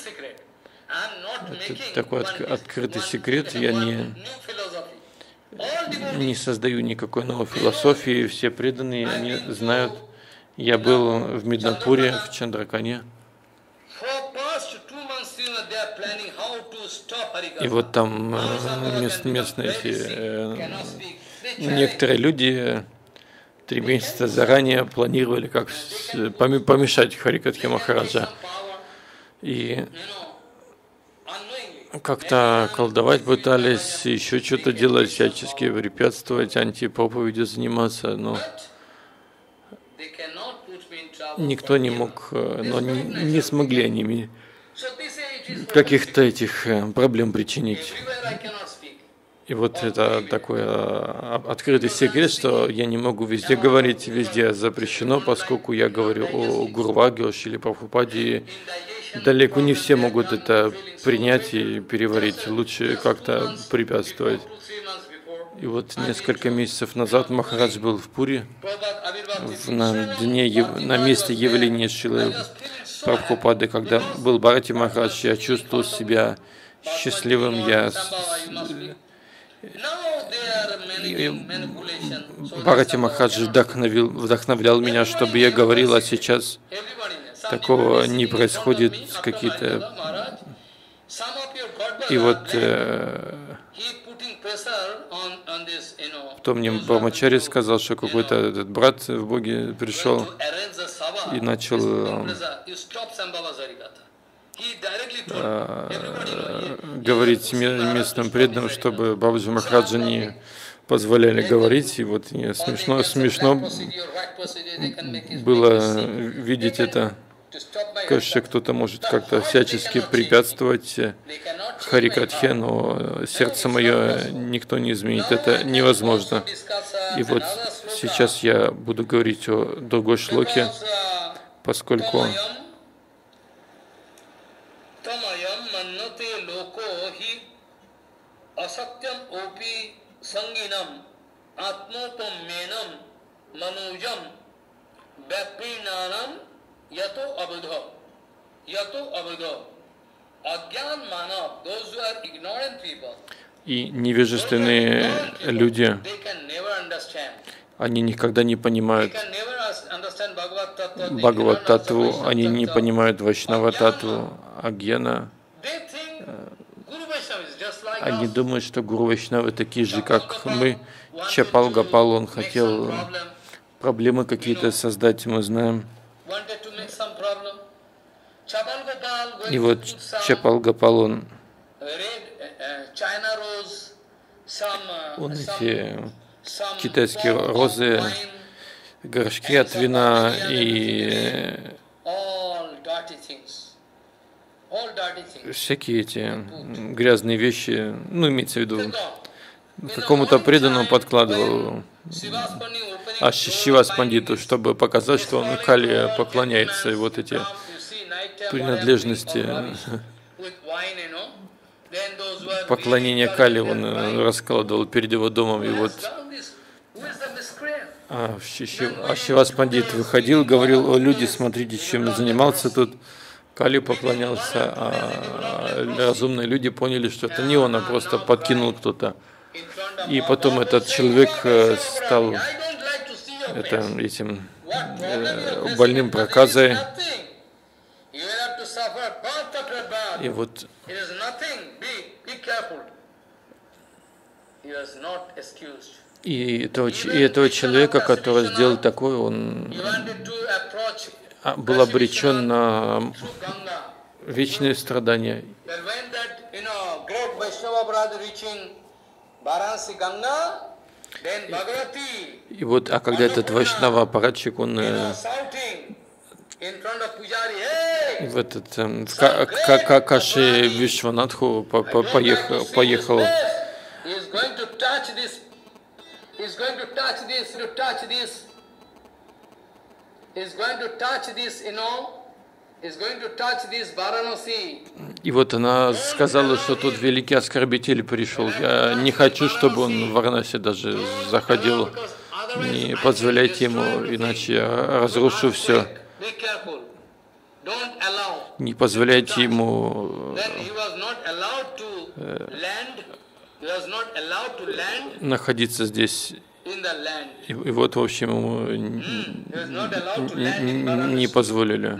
это такой открытый секрет, я не не создаю никакой новой философии, все преданные, они знают. Я был в Миднапуре, в Чандракане, и вот там мест, местные эти, некоторые люди три месяца заранее планировали, как помешать Харикатхе Махараджа. И как-то колдовать пытались, еще что-то делать, всячески препятствовать, антипроповеди заниматься, но никто не мог, но не, не смогли они мне каких-то этих проблем причинить. И вот это такой а, открытый секрет, что я не могу везде говорить, везде запрещено, поскольку я говорю о Гуру Варге или Прабхупаде. Далеко не все могут это принять и переварить. Лучше как-то препятствовать. И вот несколько месяцев назад Махарадж был в Пури, в, на, дне, на месте явления Шрилы Прабхупады, когда был Бхарати Махарадж, я чувствовал себя счастливым. Я Бхарати Махарадж вдохновил, вдохновлял меня, чтобы я говорил, а сейчас такого не происходит, какие-то... И вот э, потом мне Брамачари сказал, что какой-то этот брат в Боге пришел и начал э, говорить местным преданным, чтобы Бабаджи Махараджа не позволяли говорить. И вот мне смешно, смешно было видеть это. Конечно, кто-то может как-то всячески препятствовать Харикатхе, но сердце мое никто не изменит. Это невозможно. И вот сейчас я буду говорить о другой шлоке, поскольку Yato abudha, yato abudha, agyan manav, those who are ignorant people, и невежественные люди, они никогда не понимают Бхагават-татву, они не понимают Вайшнава-татву, Агьяна. Они думают, что Гуру Вайшнавы такие же, как мы. Чапал Гопал, он хотел проблемы какие-то создать, мы знаем. И вот Чапал Гопал, он, он эти китайские розы, горшки от вина и всякие эти грязные вещи, ну, имеется в виду, какому-то преданному подкладывал, а Шивас Пандиту, чтобы показать, что он Кали поклоняется, и вот эти принадлежности поклонения Кали он раскладывал перед его домом, и вот а, а Шивас Пандит выходил, говорил: о, люди, смотрите, чем занимался тут. Кали поклонялся, а разумные люди поняли, что это не он, а просто подкинул кто-то. И потом этот человек стал это, этим э, больным проказой. И вот и этого, и этого человека, который сделал такое, он был обречен на вечные страдания. И вот, а когда этот Вайшнава аппаратчик, он э, в этот э, в Ка Ка Ка Каши Вишванатху по по поехал, поехал. И вот она сказала, что тут великий оскорбитель пришел. Я не хочу, чтобы он в Варанаси даже заходил. Не позволяйте ему, иначе я разрушу все. Не позволяйте ему э, находиться здесь. И, и вот, в общем, ему не позволили.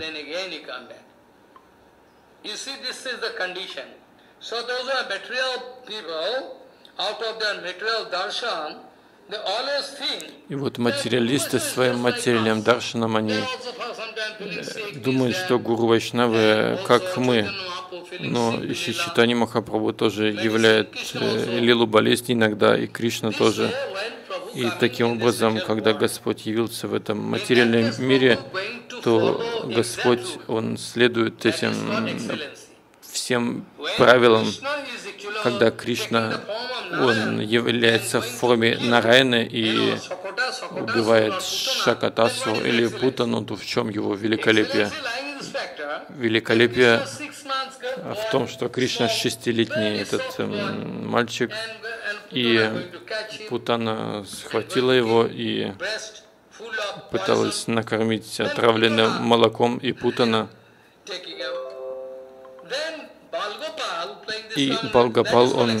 И вот материалисты своим материальным даршаном, они думают, что Гуру Вайшнавы, как мы. Но Шри Чайтанья Махапрабху тоже являет лилу болезни иногда, и Кришна тоже. И таким образом, когда Господь явился в этом материальном мире, то Господь, Он следует этим всем правилам. Когда Кришна он является в форме Нараяны и убивает Шакатасу или Путану, то в чем его великолепие? Великолепие в том, что Кришна шестилетний этот эм, мальчик, и Путана схватила его и пыталась накормить отравленным молоком, и Путана. И Балгопал, он,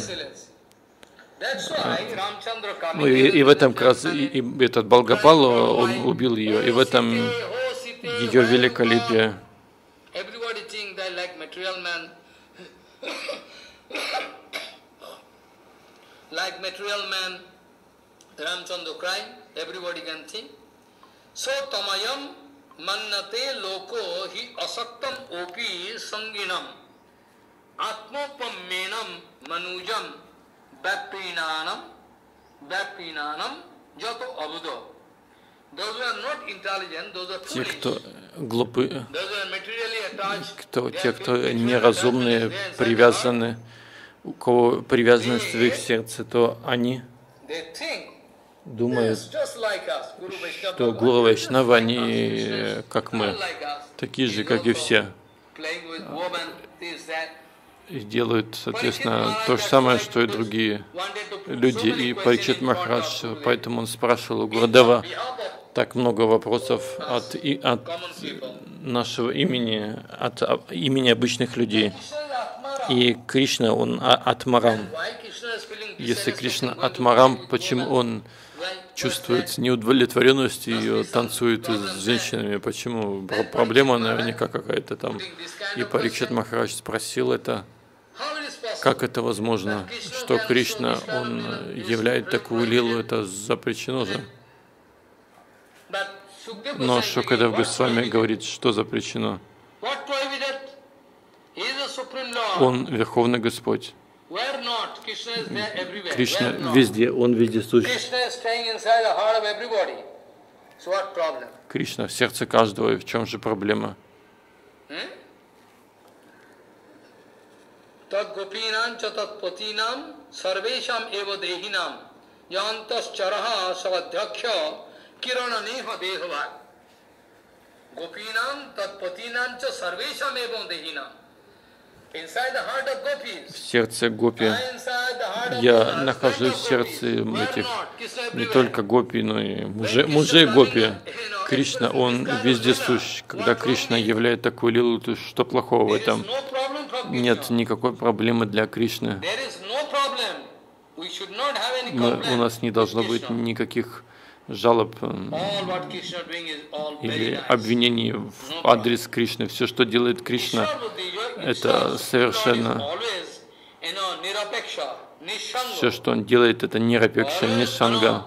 ну и, и в этом как раз и, и этот Балгопал, он убил ее, и в этом ее великолепие. Like material man, Ramchandra crying, everybody can think. So tamayam mannate loko hi asaktam opi sanginam atmopammenam manujam bapinanam bapinanam jato abudo. Those who are not intelligent, those are Те, foolish. кто глупы, Those who are materially attached, кто, те, кто неразумные, привязаны, у кого привязанность в их сердце, то они they think думают, just like us. Guru Vaishnava что Гуру Вайшнава, они как мы, like us. такие же, как и все, Playing with woman, this, that. и делают, соответственно, то же самое, что и другие люди. И Парикшит Махарадж, поэтому он спрашивал у Гурудева так много вопросов от, и, от нашего имени, от имени обычных людей. И Кришна, он Атмарам. Если Кришна Атмарам, почему он чувствует неудовлетворенность и танцует с женщинами? Почему? Проблема наверняка какая-то там. И Парикшит Махарадж спросил это, как это возможно, что Кришна, он являет такую лилу, это запрещено же. Но Шукадев Госвами говорит, что запрещено. Он Верховный Господь. Кришна везде, Он вездесущ. Кришна в сердце каждого, и в чем же проблема? Tad gopinam cha tat patinam sarvesham eva dehinam yantas charaha savadhyaksha kirana neha dehavad. Gopinam tat patinam cha sarvesham eva dehinam. Inside the heart of gopis. В сердце гопи. Я нахожусь в сердце этих не только гопи, но и мужей, мужей гопи. Кришна, Он вездесущ. Когда Кришна являет такую лилу, то что плохого в этом? Нет никакой проблемы для Кришны. Мы, у нас не должно быть никаких жалоб или обвинений в адрес Кришны. Все, что делает Кришна, это совершенно... Все, что Он делает, это нирапекша, не шанга.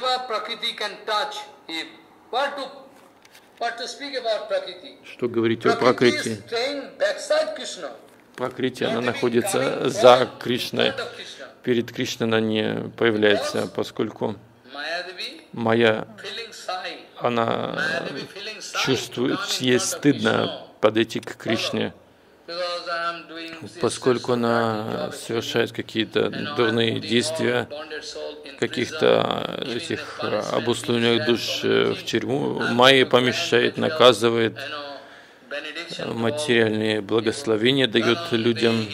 Что говорить о Пракрити? Пракрити, она находится за Кришной. Перед Кришной она не появляется, поскольку Майя, она чувствует, ей стыдно подойти к Кришне, поскольку она совершает какие-то дурные действия, каких-то этих обусловленных душ в тюрьму. Майя помещает, наказывает, материальные благословения дает людям.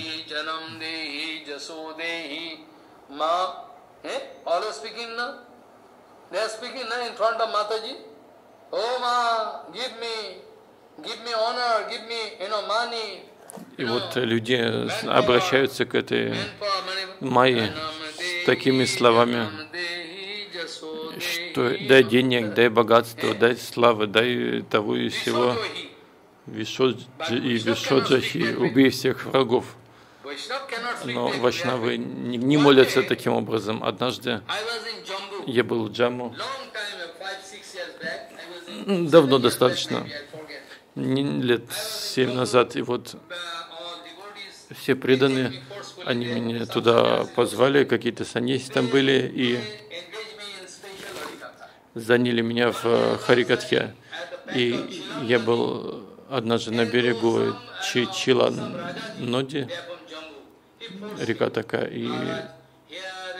И вот люди обращаются к этой Майе с такими словами, что дай денег, дай богатство, дай славы, дай того и сего. Вишоджи и Вишоджахи, убей всех врагов. Но вайшнавы не молятся таким образом. Однажды я был в Джамму, давно достаточно, лет семь назад, и вот все преданные, они меня туда позвали, какие-то саньяси там были, и заняли меня в Харикатхе. И я был однажды на берегу Чила Ноди, река такая, и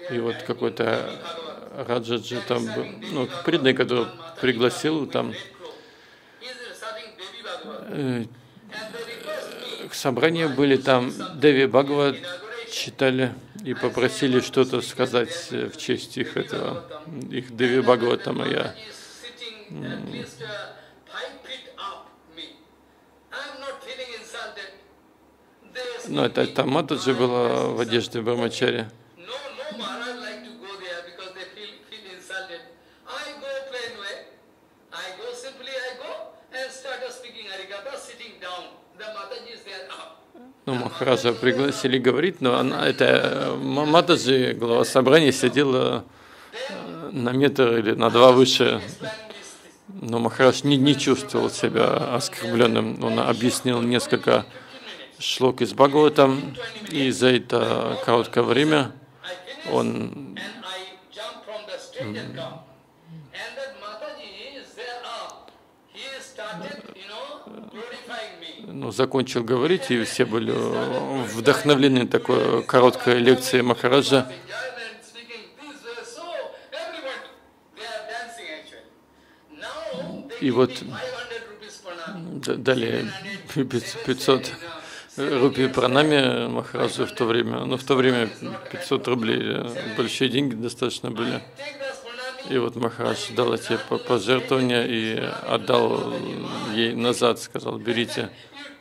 И вот какой-то Раджаджи там был, ну, преданный, который пригласил там э, к собранию были там Деви Бхагават читали и попросили что-то сказать в честь их этого, их Деви Бхагаватама. Я ну, это там Матаджи была в одежде Брамачари. Ну, Махараджа пригласили говорить, но она, это Матаджи, глава собрания, сидела на метр или на два выше. Но Махарадж не, не чувствовал себя оскорбленным. Он объяснил несколько шлок из Бхагаватам, и за это короткое время он ну, закончил говорить, и все были вдохновлены такой короткой лекцией Махараджа. И вот дали пятьсот рупий пранами Махараджу в то время. Ну, в то время пятьсот рублей большие деньги достаточно были. И вот Махарадж дал эти пожертвования и отдал ей назад, сказал: берите.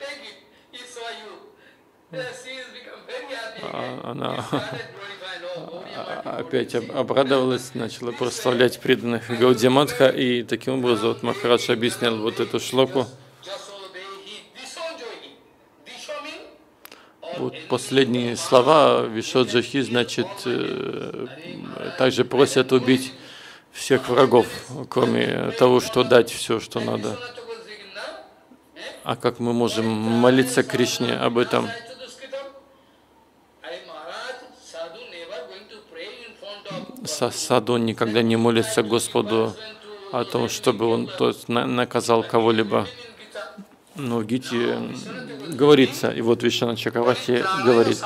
А она опять обрадовалась, начала прославлять преданных Гаудия Матха, и таким образом вот Махарадж объяснял вот эту шлоку. Вот последние слова Вишоджахи, значит, также просят убить всех врагов, кроме того, что дать все, что надо. А как мы можем молиться Кришне об этом? Саду никогда не молится Господу о том, чтобы он тот наказал кого-либо. Но в Гите говорится, и вот Вишвана Чакраварти говорит,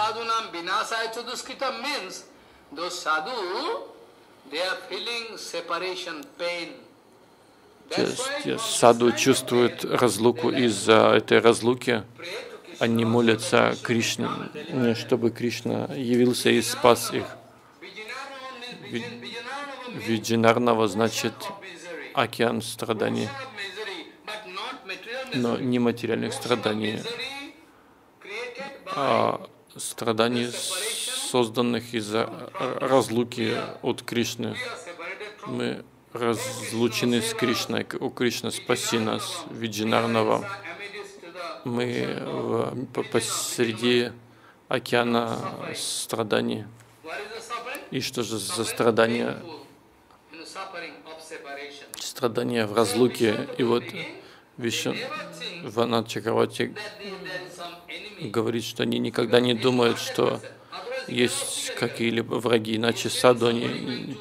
те саду чувствуют разлуку из-за этой разлуки, они молятся Кришне, чтобы Кришна явился и спас их. Виджинарнава значит океан страданий, но не материальных страданий, а страданий, созданных из-за разлуки от Кришны. Мы разлучены с Кришной. О Кришна, спаси нас, Виджинарнава. Мы в, посреди океана страданий. И что же за страдания? Страдания в разлуке. И вот Вишванат Чакраварти говорит, что они никогда не думают, что есть какие-либо враги, иначе саду они...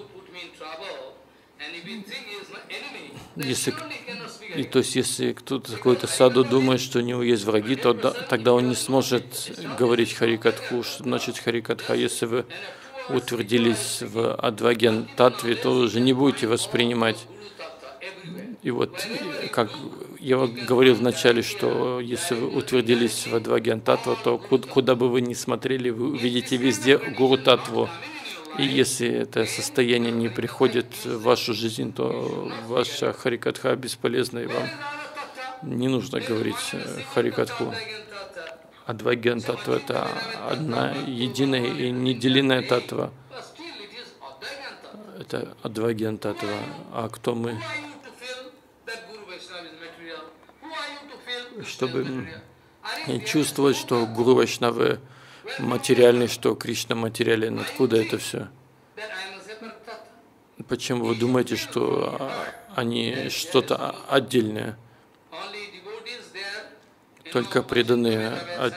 Если, и, то есть, если кто-то какой-то саду думает, что у него есть враги, то да, тогда он не сможет говорить Харикатху. Что значит Харикатха? Если вы утвердились в Адваген Татве, то уже не будете воспринимать. И вот, как я говорил вначале, что если вы утвердились в Адваген Татва, то куда, куда бы вы ни смотрели, вы увидите везде Гуру Татву. И если это состояние не приходит в вашу жизнь, то ваша Харикатха бесполезна, и вам не нужно говорить Харикатху. Адваген Татва — это одна единая и неделимая Татва. Это Адваген Татва. А кто мы? Чтобы чувствовать, что Гуру Вайшнавы материальный, что Кришна материален. Откуда это все? Почему вы думаете, что они что-то отдельное? Только преданные,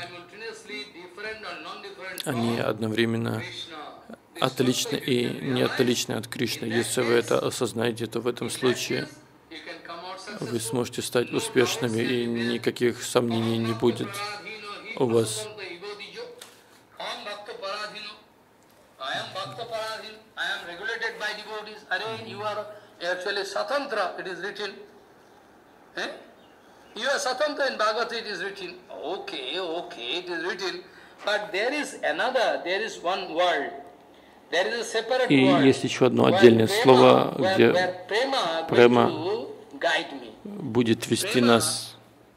они одновременно отличны и не отличны от Кришны. Если вы это осознаете, то в этом случае вы сможете стать успешными, и никаких сомнений не будет у вас. И есть еще одно отдельное слово, где према будет вести нас,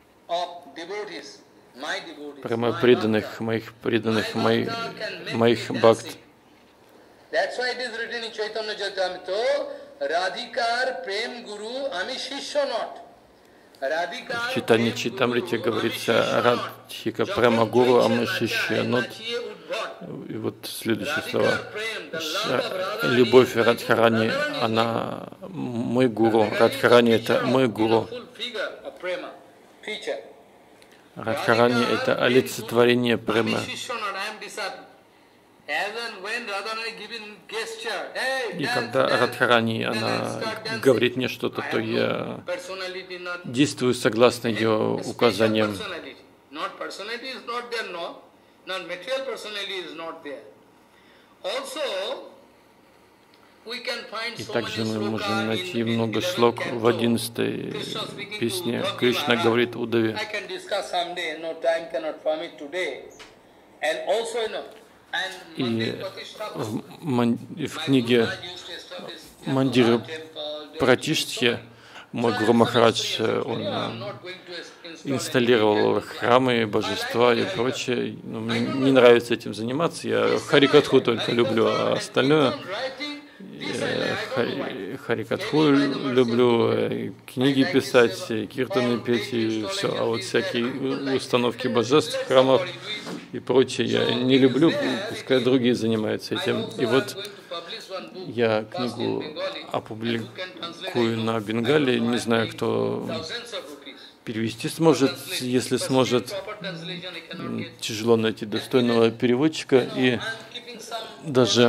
према преданных, моих преданных, моих, моих бхакт. В Чайтанья Чайтамрите говорится Радхика Према Гуру Амашишья Нот. И вот следующие слова. Любовь Радхарани, она мой гуру. Радхарани — это мой гуру. Радхарани — это олицетворение премы. И когда Радхарани, она говорит мне что-то, то я действую согласно ее указаниям. И также мы можем найти много шлок в одиннадцатой песне. Кришна говорит Удаве. И в, ман... в книге Мандира Пратиштхи мой Гуру Махарадж, он инсталлировал храмы, божества и прочее. Ну, мне не нравится этим заниматься, я Харикатху только люблю, а остальное Хари, Харикатху люблю, книги писать, киртаны петь и все. А вот всякие установки божеств, храмов и прочее я не люблю, пускай другие занимаются этим. И вот я книгу опубликую на Бенгале, не знаю, кто перевести сможет, если сможет. Тяжело найти достойного переводчика, и даже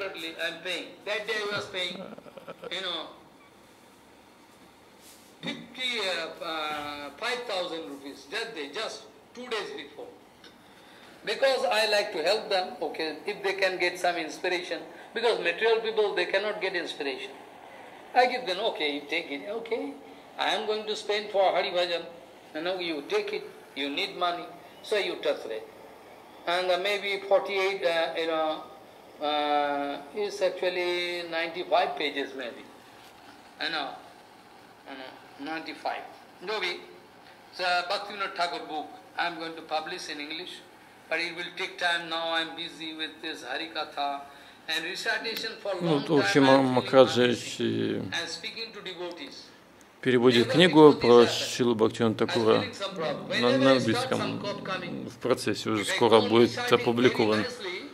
because I like to help them, okay, if they can get some inspiration, because material people, they cannot get inspiration. I give them, okay, you take it, okay, I am going to spend for Hari Bhajan, you know, you take it, you need money, so you translate. And uh, maybe forty-eight, uh, you know, uh, is actually ninety-five pages maybe, you know, you know ninety-five. Maybe, it's a Bhaktivinoda Thakur book, I am going to publish in English. But it will take time. Now I am busy with this Harikatha and recitation for long ну, в общем, Махараджа speaking to devotees. переводит книгу про Шрилу Бхактивинода Тхакура на, на английском. В процессе уже скоро будет опубликован.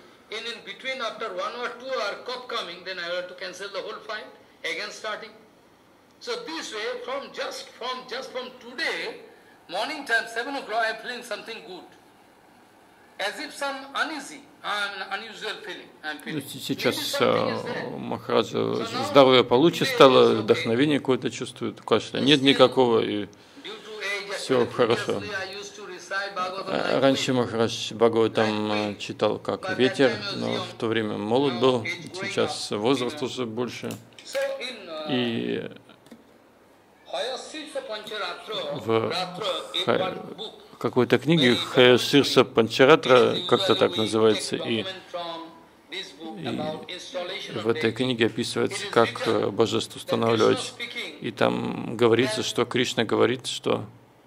So this way, from just from just from today, morning time, seven o'clock, I am feeling something good. As if some uneasy, an unusual feeling. I'm feeling. Сейчас Махараджа здоровье получше стало, вдохновение какое-то чувствует, кашля нет никакого, и все хорошо. Раньше Махарадж Бхагаватам читал как ветер, но в то время молод был, сейчас возраст уже больше. И в какой-то книге Хаяширса Панчаратра, как-то так называется, и, и в этой книге описывается, как божество устанавливать. И там говорится, что Кришна говорит, что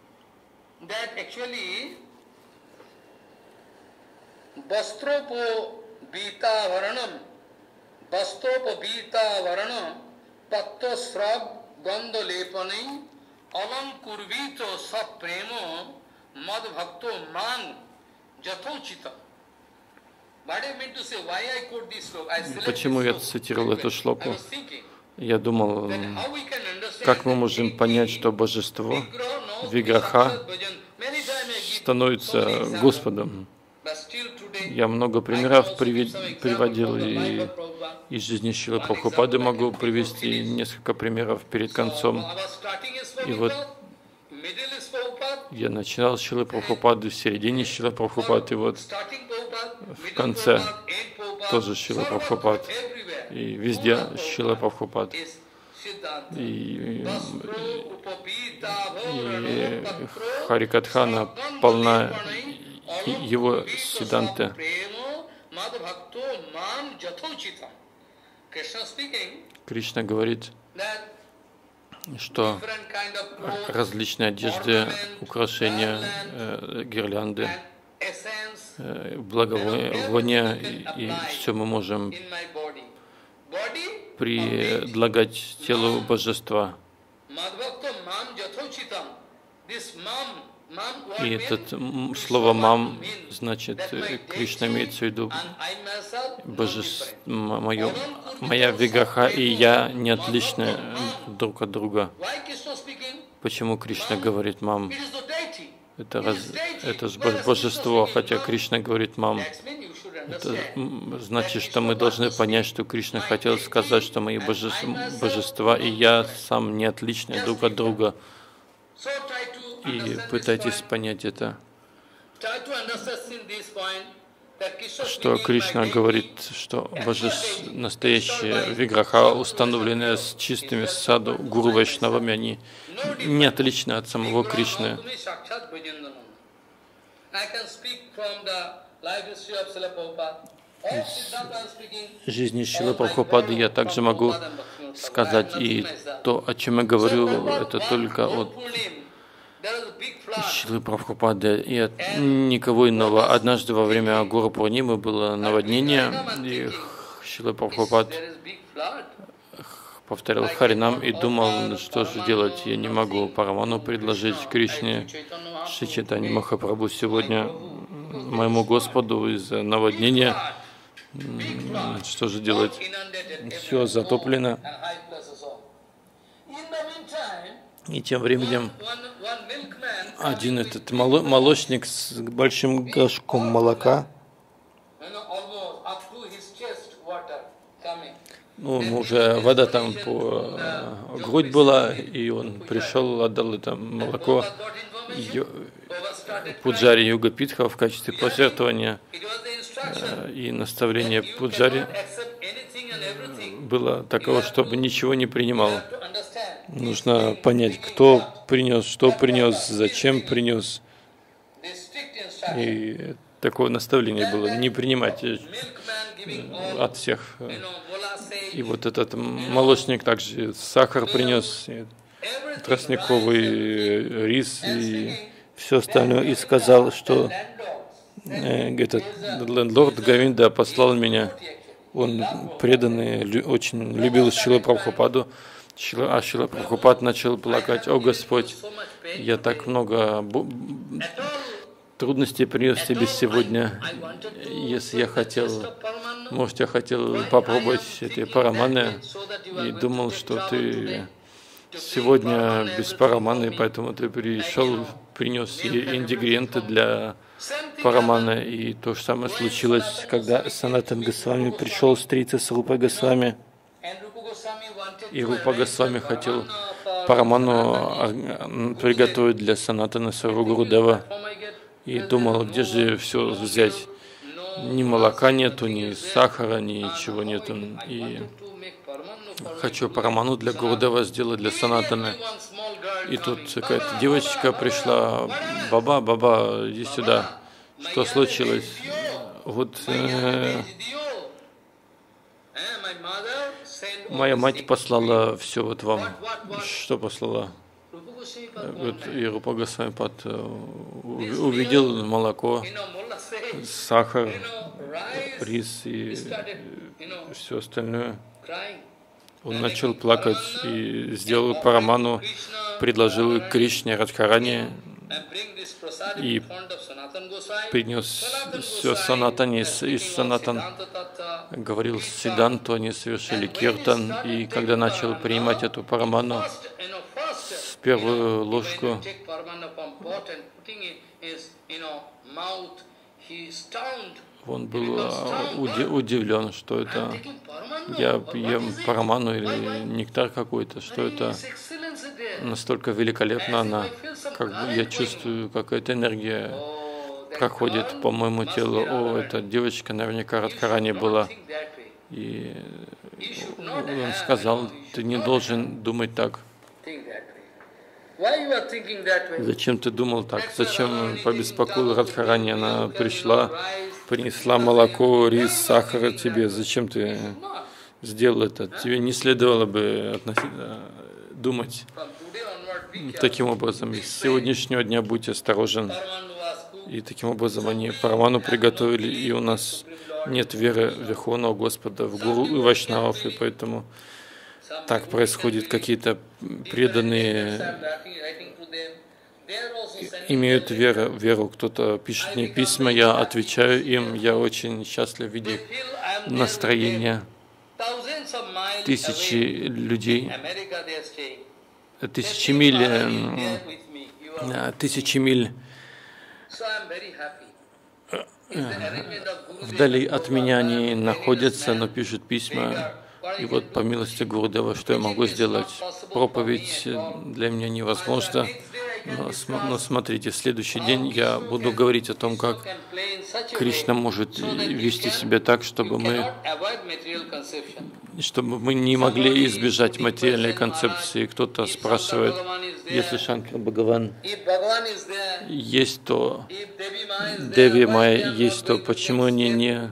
Почему я цитировал эту шлоку? Я думал, как мы можем понять, что божество Виграха становится Господом. Я много примеров приводил, и из жизни Шрилы Прабхупады могу привести несколько примеров перед концом. И вот я начинал с Шрилы Прабхупады, в середине Шрилы Прабхупады, и вот в конце тоже Шрила Прабхупад. И везде Шрила Прабхупад. И, и Харикатхана полна его сиданты. Кришна говорит, что различные одежды, украшения, э, гирлянды, э, благовония, и, и все мы можем предлагать телу божества. И это слово «мам» значит, Кришна имеется в виду божество, мое, моя виграха и я не отличны друг от друга. Почему Кришна говорит «мам»? Это, раз, это божество, хотя Кришна говорит «мам». Это значит, что мы должны понять, что Кришна хотел сказать, что мои божества и я сам не отличны друг от друга. И пытайтесь понять это, что Кришна говорит, что божество, настоящие виграха, установленные с чистыми саду гуру вайшнавами, они не отличны от самого Кришны. Из жизни Шрилы Прабхупады я также могу сказать, и то, о чем я говорю, это только от Шрилы Прабхупады и от никого иного. Однажды во время Гуру Пурнимы было наводнение, и Шрила Прабхупад повторял Харинам и думал, что же делать. Я не могу Параману предложить Кришне Шри Чайтанья Махапрабху сегодня моему Господу из-за наводнения. Что же делать? Все затоплено. И тем временем один этот молочник с большим горшком молока, ну, уже вода там по грудь была, и он пришел, отдал это молоко Пуджари Югапитха в качестве пожертвования, и наставление Пуджари было таково, чтобы ничего не принимал. Нужно понять, кто принес, что принес, зачем принес. И такое наставление было, не принимать от всех. И вот этот молочник также сахар принес, тростниковый рис и все остальное, и сказал, что э, этот лендлорд Говинда послал меня. Он преданный, очень любил Шрилу Прабхупаду, а Шрила Прабхупад начал плакать: «О Господь, я так много трудностей принес тебе сегодня. Если я хотел, может, я хотел попробовать эти параманы и думал, что ты сегодня без параманы, поэтому ты пришел, принес ингредиенты для парамана». И то же самое случилось, когда Санатан Госвами пришел встретиться с Рупой Госвами. И Рупа Госвами хотел параману приготовить для Санатана своего Гурудева. И думал, где же все взять. Ни молока нету, ни сахара, ничего нету. И хочу параману для Гурудева сделать, для Санатана. И тут какая-то девочка пришла: «Баба, баба, иди сюда. Что случилось?» Вот э, моя мать послала все вот вам. Что послала? Вот и Рупа Госвами Пад увидел молоко, сахар, рис и все остальное. Он начал плакать и сделал параману, предложил Кришне Радхарани и принес все Санатане из Санатан. Говорил Сиданту, они совершили киртан, и когда начал принимать эту параману, с первую ложку он был удивлен, что это я ем параману или нектар какой-то, что это настолько великолепно она, как бы я чувствую, какая-то энергия проходит по моему телу. О, эта девочка наверняка Радхарани была. И он сказал, ты не должен думать так. Зачем ты думал так? Зачем побеспокоил Радхарани? Она пришла, принесла молоко, рис, сахар тебе. Зачем ты сделал это? Тебе не следовало бы относить, думать таким образом. И с сегодняшнего дня будь осторожен. И таким образом они Параману приготовили, и у нас нет веры в Верховного Господа, в Гуру и Вайшнавов, и поэтому так происходит. Какие-то преданные имеют веру, веру. Кто-то пишет мне письма, я отвечаю им, я очень счастлив видеть настроение. Тысячи людей, тысячи миль, тысячи миль вдали от меня они находятся, но пишут письма. И вот по милости Гурудева, что я могу сделать? Проповедь для меня невозможна. Но, но смотрите, в следующий день я буду говорить о том, как Кришна может вести себя так, чтобы мы, чтобы мы не могли избежать материальной концепции. Кто-то спрашивает, если Шанкар Бхагаван есть, то Деви Майя есть, то почему они не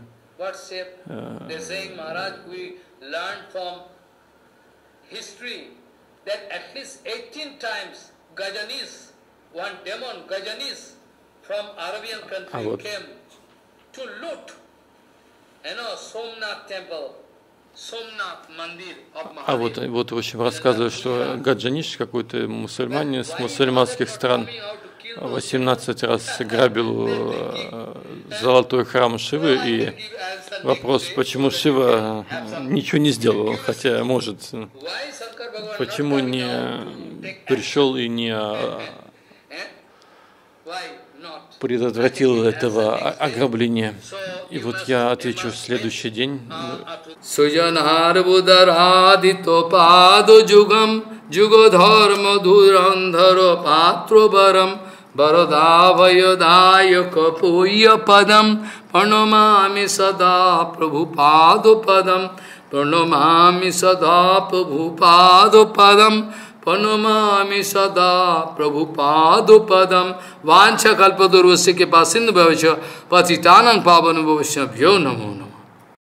Gajanis, one demon, Gajanis, from Arabian country вот. came to loot, you know, Somnath temple, Somnath Mandir of Mahadev. А вот, вот в общем рассказывают, что Гаджаниш, какой-то мусульманин с мусульманских стран, восемнадцать раз грабил золотой храм Шивы, и вопрос, почему Шива ничего не сделал, хотя может, почему не пришел и не предотвратил этого ограбления. И вот я отвечу в следующий день. Varadavayodaya kapuya padam Pranamami sada prabhupada padam Pranamami sada prabhupada padam Pranamami sada prabhupada padam Vancha kalpadurvasya ke pasindu bhavasya Patitanam pavanam bhavasya bhyo namo namo.